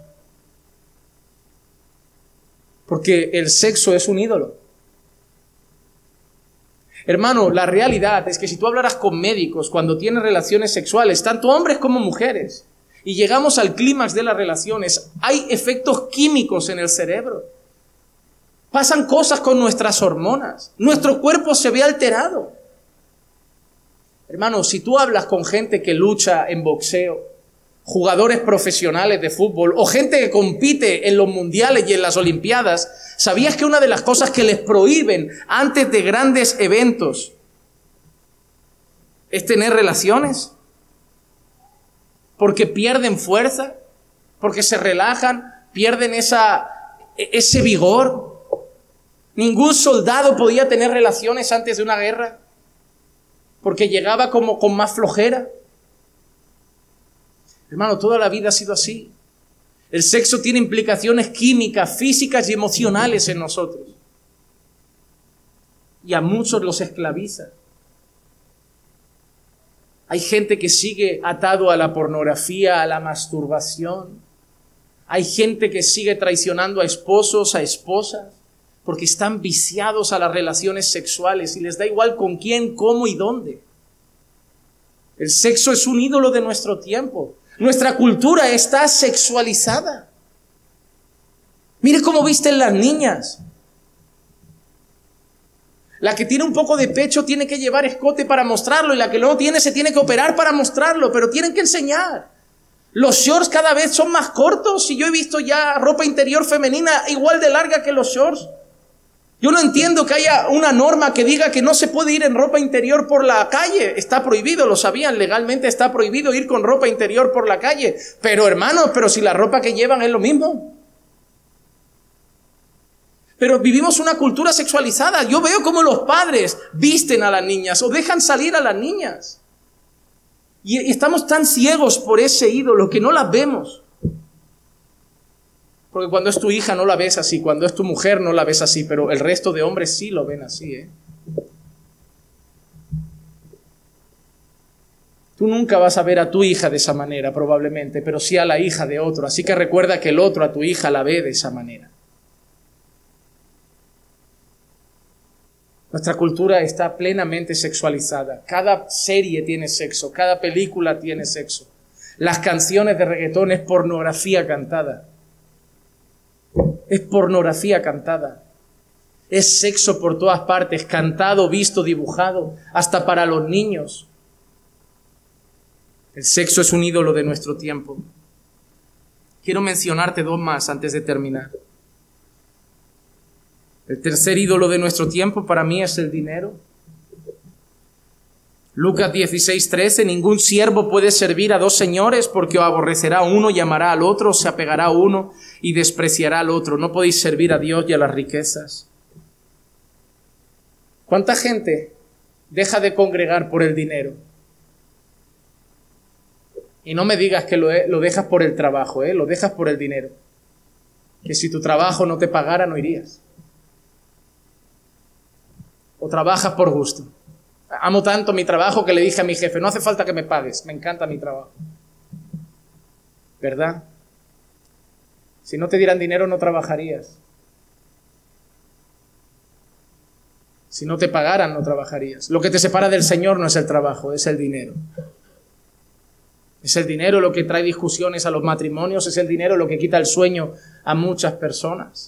Porque el sexo es un ídolo. Hermano, la realidad es que si tú hablaras con médicos cuando tienen relaciones sexuales, tanto hombres como mujeres, y llegamos al clímax de las relaciones, hay efectos químicos en el cerebro. Pasan cosas con nuestras hormonas. Nuestro cuerpo se ve alterado. Hermano, si tú hablas con gente que lucha en boxeo, jugadores profesionales de fútbol o gente que compite en los mundiales y en las olimpiadas, ¿sabías que una de las cosas que les prohíben antes de grandes eventos es tener relaciones? Porque pierden fuerza, porque se relajan, pierden esa, ese vigor. Ningún soldado podía tener relaciones antes de una guerra, porque llegaba como con más flojera. Hermano, toda la vida ha sido así. El sexo tiene implicaciones químicas, físicas y emocionales en nosotros. Y a muchos los esclaviza. Hay gente que sigue atado a la pornografía, a la masturbación. Hay gente que sigue traicionando a esposos, a esposas, porque están viciados a las relaciones sexuales y les da igual con quién, cómo y dónde. El sexo es un ídolo de nuestro tiempo. Nuestra cultura está sexualizada. Mire cómo visten las niñas. La que tiene un poco de pecho tiene que llevar escote para mostrarlo y la que no tiene se tiene que operar para mostrarlo, pero tienen que enseñar. Los shorts cada vez son más cortos y yo he visto ya ropa interior femenina igual de larga que los shorts. Yo no entiendo que haya una norma que diga que no se puede ir en ropa interior por la calle. Está prohibido, lo sabían, legalmente está prohibido ir con ropa interior por la calle. Pero hermanos, pero si la ropa que llevan es lo mismo. Pero vivimos una cultura sexualizada. Yo veo cómo los padres visten a las niñas o dejan salir a las niñas. Y estamos tan ciegos por ese ídolo que no las vemos. Porque cuando es tu hija no la ves así, cuando es tu mujer no la ves así, pero el resto de hombres sí lo ven así, ¿eh? Tú nunca vas a ver a tu hija de esa manera, probablemente, pero sí a la hija de otro. Así que recuerda que el otro a tu hija la ve de esa manera. Nuestra cultura está plenamente sexualizada. Cada serie tiene sexo, cada película tiene sexo. Las canciones de reggaetón es pornografía cantada. Es pornografía cantada. Es sexo por todas partes, cantado, visto, dibujado, hasta para los niños. El sexo es un ídolo de nuestro tiempo. Quiero mencionarte dos más antes de terminar. El tercer ídolo de nuestro tiempo para mí es el dinero. Lucas dieciséis, trece, ningún siervo puede servir a dos señores porque o aborrecerá a uno y amará al otro, o se apegará a uno y despreciará al otro. No podéis servir a Dios y a las riquezas. ¿Cuánta gente deja de congregar por el dinero? Y no me digas que lo, lo dejas por el trabajo, ¿eh? Lo dejas por el dinero. Que si tu trabajo no te pagara no irías. O trabajas por gusto. Amo tanto mi trabajo que le dije a mi jefe, no hace falta que me pagues, me encanta mi trabajo. ¿Verdad? Si no te dieran dinero no trabajarías. Si no te pagaran no trabajarías. Lo que te separa del Señor no es el trabajo, es el dinero. Es el dinero lo que trae discusiones a los matrimonios, es el dinero lo que quita el sueño a muchas personas.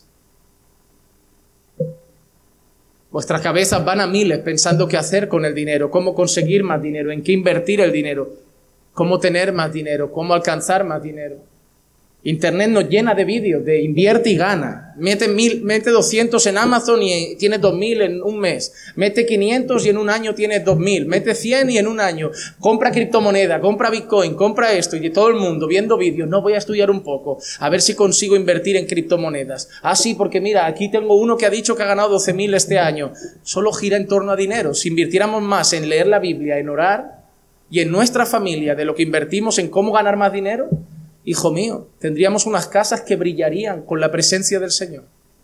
Vuestras cabezas van a miles pensando qué hacer con el dinero, cómo conseguir más dinero, en qué invertir el dinero, cómo tener más dinero, cómo alcanzar más dinero. Internet nos llena de vídeos de invierte y gana. Mete, mil, mete doscientos en Amazon y tienes dos mil en un mes. Mete quinientos y en un año tienes dos mil. Mete cien y en un año. Compra criptomoneda, compra Bitcoin, compra esto. Y de todo el mundo viendo vídeos. No, voy a estudiar un poco. A ver si consigo invertir en criptomonedas. Ah, sí, porque mira, aquí tengo uno que ha dicho que ha ganado doce mil este año. Solo gira en torno a dinero. Si invirtiéramos más en leer la Biblia, en orar y en nuestra familia de lo que invertimos en cómo ganar más dinero, hijo mío, tendríamos unas casas que brillarían con la presencia del Señor.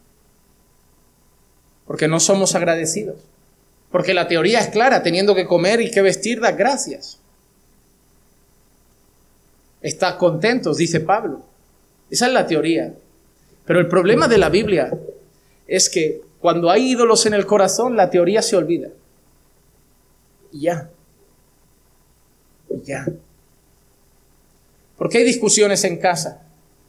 Porque no somos agradecidos. Porque la teoría es clara, teniendo que comer y que vestir, das gracias. Estás contentos, dice Pablo. Esa es la teoría. Pero el problema de la Biblia es que cuando hay ídolos en el corazón, la teoría se olvida. Y ya. Y ya. ¿Por qué hay discusiones en casa?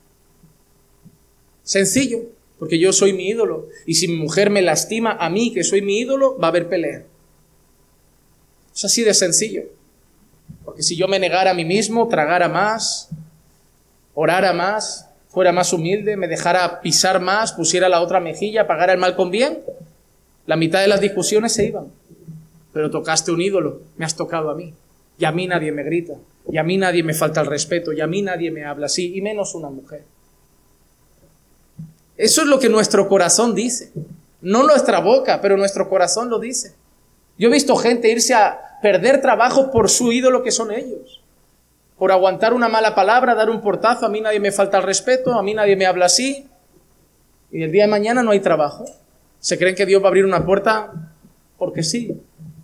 Sencillo, porque yo soy mi ídolo. Y si mi mujer me lastima a mí, que soy mi ídolo, va a haber pelea. Es así de sencillo. Porque si yo me negara a mí mismo, tragara más, orara más, fuera más humilde, me dejara pisar más, pusiera la otra mejilla, pagara el mal con bien, la mitad de las discusiones se iban. Pero tocaste un ídolo, me has tocado a mí. Y a mí nadie me grita. Y a mí nadie me falta el respeto, y a mí nadie me habla así, y menos una mujer. Eso es lo que nuestro corazón dice. No nuestra boca, pero nuestro corazón lo dice. Yo he visto gente irse a perder trabajo por su ídolo que son ellos. Por aguantar una mala palabra, dar un portazo, a mí nadie me falta el respeto, a mí nadie me habla así. Y el día de mañana no hay trabajo. Se creen que Dios va a abrir una puerta porque sí.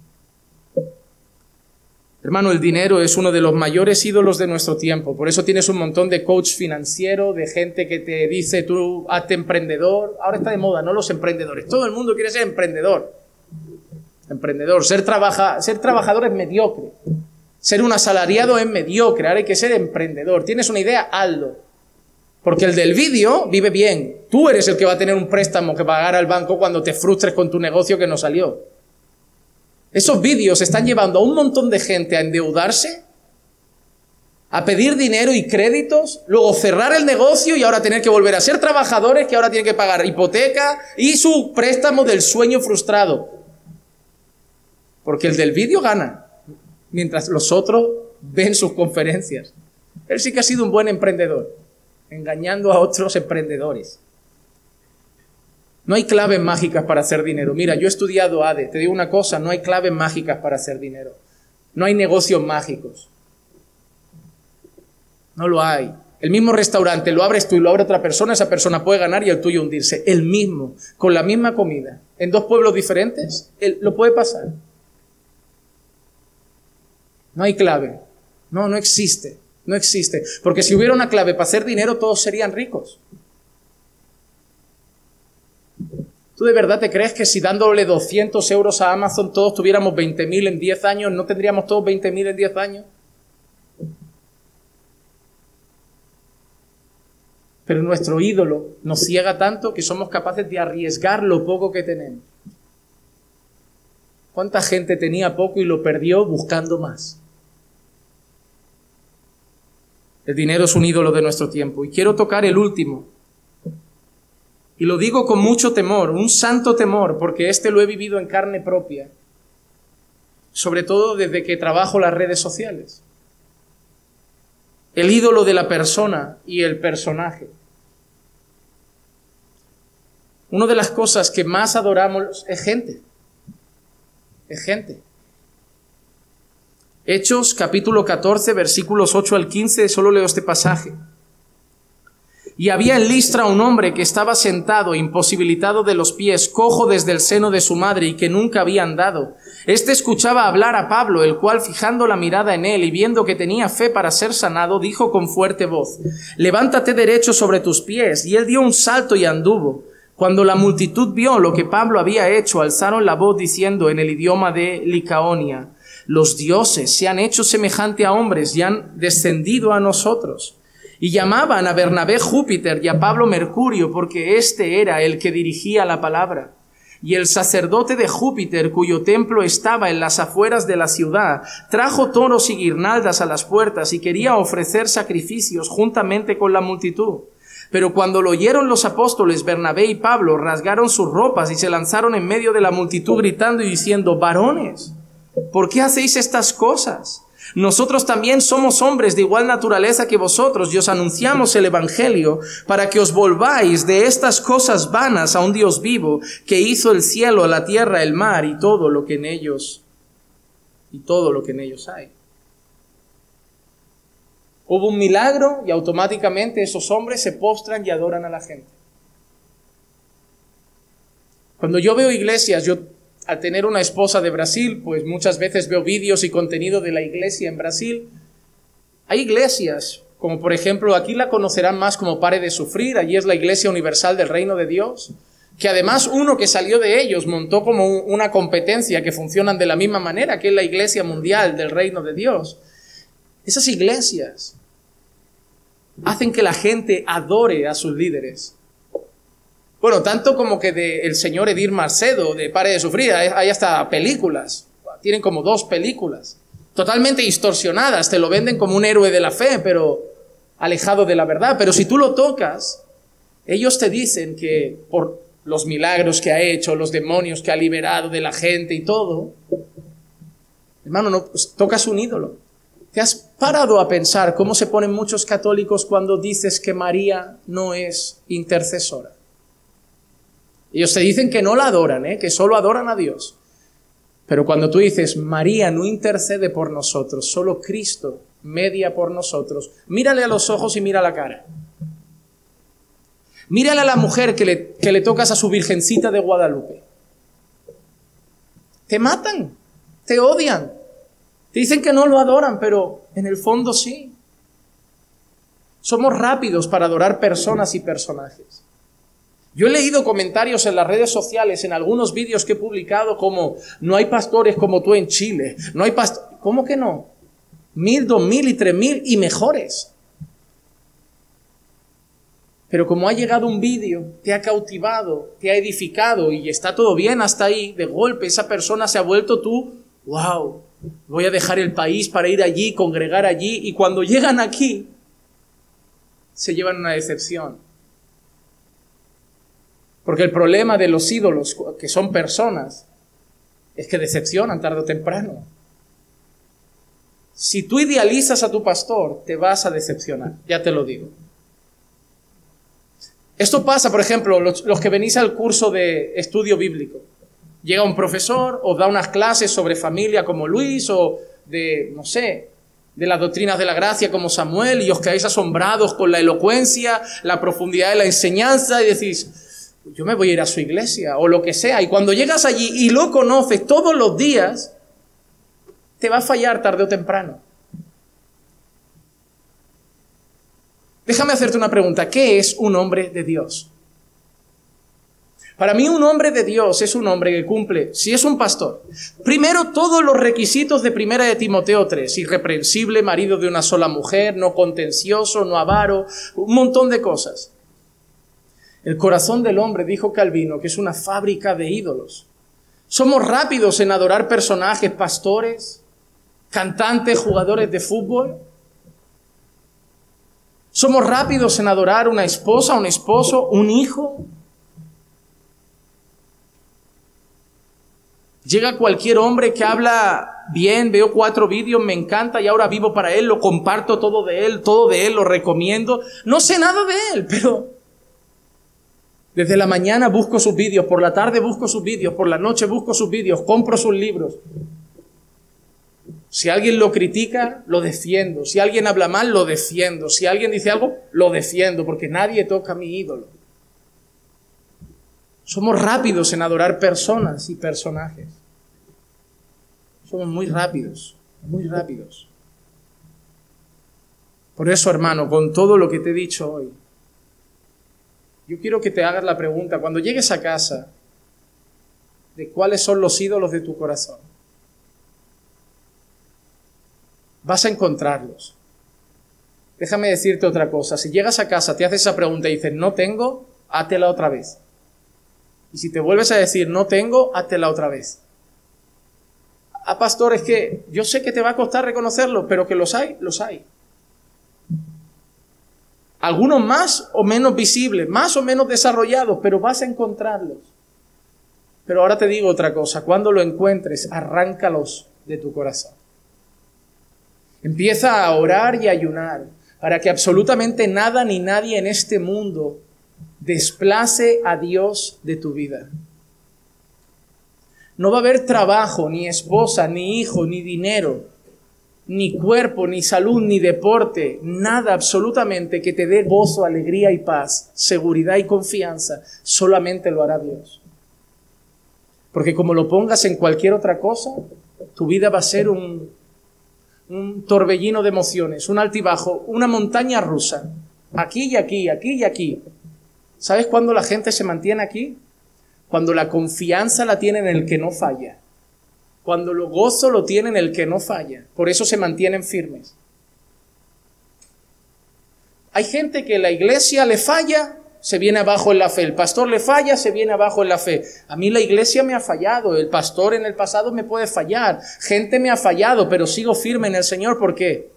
Hermano, el dinero es uno de los mayores ídolos de nuestro tiempo. Por eso tienes un montón de coach financiero, de gente que te dice, tú hazte emprendedor. Ahora está de moda, ¿no? Los emprendedores. Todo el mundo quiere ser emprendedor. Emprendedor. Ser, trabaja, ser trabajador es mediocre. Ser un asalariado es mediocre. Ahora hay que ser emprendedor. ¿Tienes una idea? Hazlo. Porque el del vídeo vive bien. Tú eres el que va a tener un préstamo que pagar al banco cuando te frustres con tu negocio que no salió. Esos vídeos están llevando a un montón de gente a endeudarse, a pedir dinero y créditos, luego cerrar el negocio y ahora tener que volver a ser trabajadores que ahora tienen que pagar hipoteca y su préstamo del sueño frustrado. Porque el del vídeo gana, mientras los otros ven sus conferencias. Él sí que ha sido un buen emprendedor, engañando a otros emprendedores. No hay claves mágicas para hacer dinero. Mira, yo he estudiado A D E. Te digo una cosa, no hay claves mágicas para hacer dinero. No hay negocios mágicos. No lo hay. El mismo restaurante lo abres tú y lo abre otra persona, esa persona puede ganar y el tuyo hundirse. El mismo, con la misma comida. En dos pueblos diferentes, él, lo puede pasar. No hay clave. No, no existe. No existe. Porque si hubiera una clave para hacer dinero, todos serían ricos. ¿Tú de verdad te crees que si dándole doscientos euros a Amazon todos tuviéramos veinte mil en diez años, no tendríamos todos veinte mil en diez años? Pero nuestro ídolo nos ciega tanto que somos capaces de arriesgar lo poco que tenemos. ¿Cuánta gente tenía poco y lo perdió buscando más? El dinero es un ídolo de nuestro tiempo. Y quiero tocar el último. Y lo digo con mucho temor, un santo temor, porque este lo he vivido en carne propia. Sobre todo desde que trabajo las redes sociales. El ídolo de la persona y el personaje. Una de las cosas que más adoramos es gente. Es gente. Hechos, capítulo catorce, versículos ocho al quince, solo leo este pasaje. Y había en Listra un hombre que estaba sentado, imposibilitado de los pies, cojo desde el seno de su madre y que nunca había andado. Este escuchaba hablar a Pablo, el cual, fijando la mirada en él y viendo que tenía fe para ser sanado, dijo con fuerte voz: levántate derecho sobre tus pies. Y él dio un salto y anduvo. Cuando la multitud vio lo que Pablo había hecho, alzaron la voz diciendo en el idioma de Licaonia: los dioses se han hecho semejante a hombres y han descendido a nosotros. Y llamaban a Bernabé Júpiter y a Pablo Mercurio, porque éste era el que dirigía la palabra. Y el sacerdote de Júpiter, cuyo templo estaba en las afueras de la ciudad, trajo toros y guirnaldas a las puertas y quería ofrecer sacrificios juntamente con la multitud. Pero cuando lo oyeron los apóstoles Bernabé y Pablo, rasgaron sus ropas y se lanzaron en medio de la multitud gritando y diciendo: varones, ¿por qué hacéis estas cosas? Nosotros también somos hombres de igual naturaleza que vosotros y os anunciamos el Evangelio para que os volváis de estas cosas vanas a un Dios vivo que hizo el cielo, la tierra, el mar y todo lo que en ellos y todo lo que en ellos hay. Hubo un milagro y automáticamente esos hombres se postran y adoran a la gente. Cuando yo veo iglesias, yo al tener una esposa de Brasil, pues muchas veces veo vídeos y contenido de la iglesia en Brasil. Hay iglesias, como por ejemplo, aquí la conocerán más como Pare de Sufrir, allí es la Iglesia Universal del Reino de Dios, que además uno que salió de ellos montó como una competencia que funcionan de la misma manera, que es la Iglesia Mundial del Reino de Dios. Esas iglesias hacen que la gente adore a sus líderes. Bueno, tanto como que de el señor Edir Macedo, de Pare de Sufrir, hay hasta películas. Tienen como dos películas. Totalmente distorsionadas. Te lo venden como un héroe de la fe, pero alejado de la verdad. Pero si tú lo tocas, ellos te dicen que por los milagros que ha hecho, los demonios que ha liberado de la gente y todo, hermano, no, pues, tocas un ídolo. ¿Te has parado a pensar cómo se ponen muchos católicos cuando dices que María no es intercesora? Ellos te dicen que no la adoran, ¿eh? Que solo adoran a Dios. Pero cuando tú dices, María no intercede por nosotros, solo Cristo media por nosotros, mírale a los ojos y mira la cara. Mírale a la mujer que le, que le tocas a su Virgencita de Guadalupe. Te matan, te odian. Te dicen que no lo adoran, pero en el fondo sí. Somos rápidos para adorar personas y personajes. Yo he leído comentarios en las redes sociales, en algunos vídeos que he publicado, como no hay pastores como tú en Chile. No hay pastores. ¿Cómo que no? Mil, dos mil y tres mil y mejores. Pero como ha llegado un vídeo, te ha cautivado, te ha edificado y está todo bien hasta ahí, de golpe esa persona se ha vuelto tú, wow, voy a dejar el país para ir allí, congregar allí, y cuando llegan aquí, se llevan una decepción. Porque el problema de los ídolos, que son personas, es que decepcionan tarde o temprano. Si tú idealizas a tu pastor, te vas a decepcionar, ya te lo digo. Esto pasa, por ejemplo, los, los que venís al curso de estudio bíblico. Llega un profesor, os da unas clases sobre familia como Luis, o de, no sé, de las doctrinas de la gracia como Samuel, y os quedáis asombrados con la elocuencia, la profundidad de la enseñanza, y decís, yo me voy a ir a su iglesia, o lo que sea. Y cuando llegas allí y lo conoces todos los días, te va a fallar tarde o temprano. Déjame hacerte una pregunta. ¿Qué es un hombre de Dios? Para mí un hombre de Dios es un hombre que cumple, si es un pastor, primero todos los requisitos de primera de Timoteo tres. Irreprensible, marido de una sola mujer, no contencioso, no avaro, un montón de cosas. El corazón del hombre, dijo Calvino, que es una fábrica de ídolos. Somos rápidos en adorar personajes, pastores, cantantes, jugadores de fútbol. Somos rápidos en adorar una esposa, un esposo, un hijo. Llega cualquier hombre que habla bien, veo cuatro vídeos, me encanta y ahora vivo para él, lo comparto todo de él, todo de él, lo recomiendo. No sé nada de él, pero desde la mañana busco sus vídeos, por la tarde busco sus vídeos, por la noche busco sus vídeos, compro sus libros. Si alguien lo critica, lo defiendo. Si alguien habla mal, lo defiendo. Si alguien dice algo, lo defiendo, porque nadie toca a mi ídolo. Somos rápidos en adorar personas y personajes. Somos muy rápidos, muy rápidos. Por eso, hermano, con todo lo que te he dicho hoy, yo quiero que te hagas la pregunta, cuando llegues a casa, de cuáles son los ídolos de tu corazón. Vas a encontrarlos. Déjame decirte otra cosa. Si llegas a casa, te haces esa pregunta y dices, no tengo, hátela otra vez. Y si te vuelves a decir, no tengo, hátela otra vez. Ah, pastor, es que yo sé que te va a costar reconocerlo, pero que los hay, los hay. Algunos más o menos visibles, más o menos desarrollados, pero vas a encontrarlos. Pero ahora te digo otra cosa. Cuando lo encuentres, arráncalos de tu corazón. Empieza a orar y a ayunar para que absolutamente nada ni nadie en este mundo desplace a Dios de tu vida. No va a haber trabajo, ni esposa, ni hijo, ni dinero, ni cuerpo, ni salud, ni deporte, nada absolutamente que te dé gozo, alegría y paz, seguridad y confianza, solamente lo hará Dios. Porque como lo pongas en cualquier otra cosa, tu vida va a ser un un torbellino de emociones, un altibajo, una montaña rusa, aquí y aquí, aquí y aquí. ¿Sabes cuándo la gente se mantiene aquí? Cuando la confianza la tiene en el que no falla, cuando el gozo lo tiene en el que no falla, por eso se mantienen firmes. Hay gente que la iglesia le falla, se viene abajo en la fe. El pastor le falla, se viene abajo en la fe. A mí la iglesia me ha fallado. El pastor en el pasado me puede fallar. Gente me ha fallado, pero sigo firme en el Señor. ¿Por qué?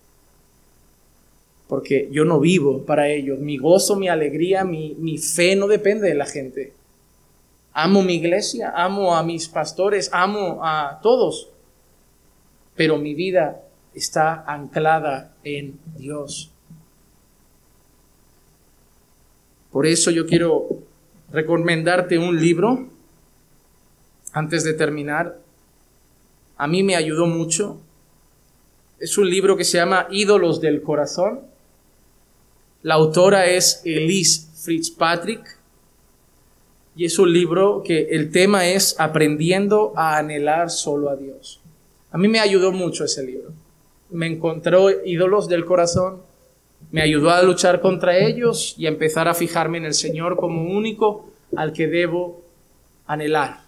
Porque yo no vivo para ellos. Mi gozo, mi alegría, mi, mi fe no depende de la gente. Amo mi iglesia, amo a mis pastores, amo a todos. Pero mi vida está anclada en Dios. Por eso yo quiero recomendarte un libro antes de terminar. A mí me ayudó mucho. Es un libro que se llama Ídolos del Corazón. La autora es Elyse Fitzpatrick y es un libro que el tema es Aprendiendo a anhelar solo a Dios. A mí me ayudó mucho ese libro. Me encontró ídolos del corazón, me ayudó a luchar contra ellos y a empezar a fijarme en el Señor como único al que debo anhelar.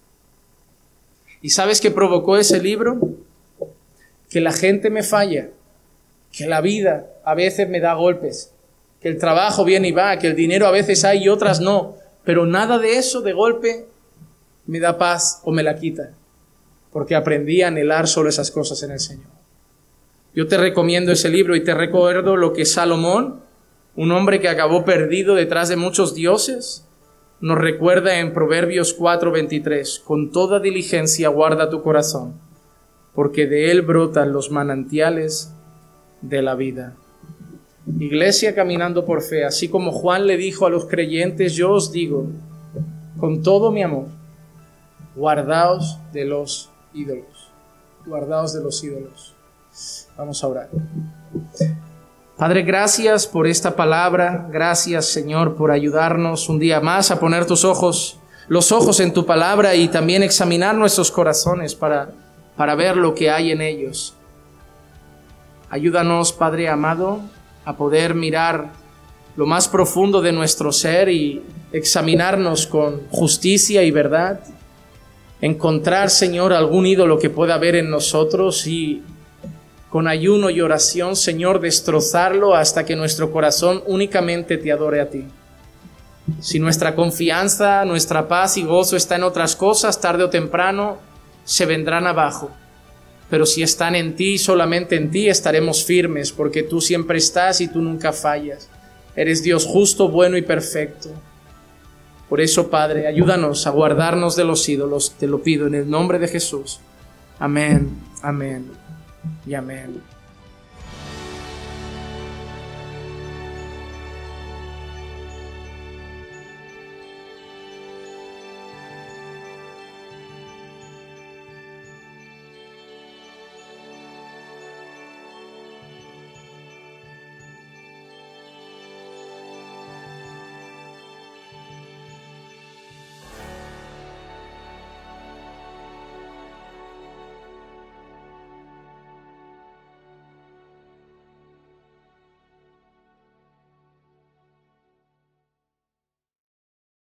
¿Y sabes qué provocó ese libro? Que la gente me falla, que la vida a veces me da golpes, que el trabajo viene y va, que el dinero a veces hay y otras no, pero nada de eso de golpe me da paz o me la quita, porque aprendí a anhelar solo esas cosas en el Señor. Yo te recomiendo ese libro y te recuerdo lo que Salomón, un hombre que acabó perdido detrás de muchos dioses, nos recuerda en Proverbios cuatro veintitrés: con toda diligencia guarda tu corazón, porque de él brotan los manantiales de la vida. Iglesia caminando por fe, así como Juan le dijo a los creyentes, yo os digo, con todo mi amor, guardaos de los ídolos, guardaos de los ídolos. Vamos a orar. Padre, gracias por esta palabra, gracias Señor por ayudarnos un día más a poner tus ojos, los ojos en tu palabra y también examinar nuestros corazones para, para ver lo que hay en ellos. Ayúdanos, Padre amado, a poder mirar lo más profundo de nuestro ser y examinarnos con justicia y verdad. Encontrar, Señor, algún ídolo que pueda haber en nosotros y con ayuno y oración, Señor, destrozarlo hasta que nuestro corazón únicamente te adore a ti. Si nuestra confianza, nuestra paz y gozo está en otras cosas, tarde o temprano se vendrán abajo. Pero si están en ti, solamente en ti, estaremos firmes, porque tú siempre estás y tú nunca fallas. Eres Dios justo, bueno y perfecto. Por eso, Padre, ayúdanos a guardarnos de los ídolos. Te lo pido en el nombre de Jesús. Amén, amén y amén.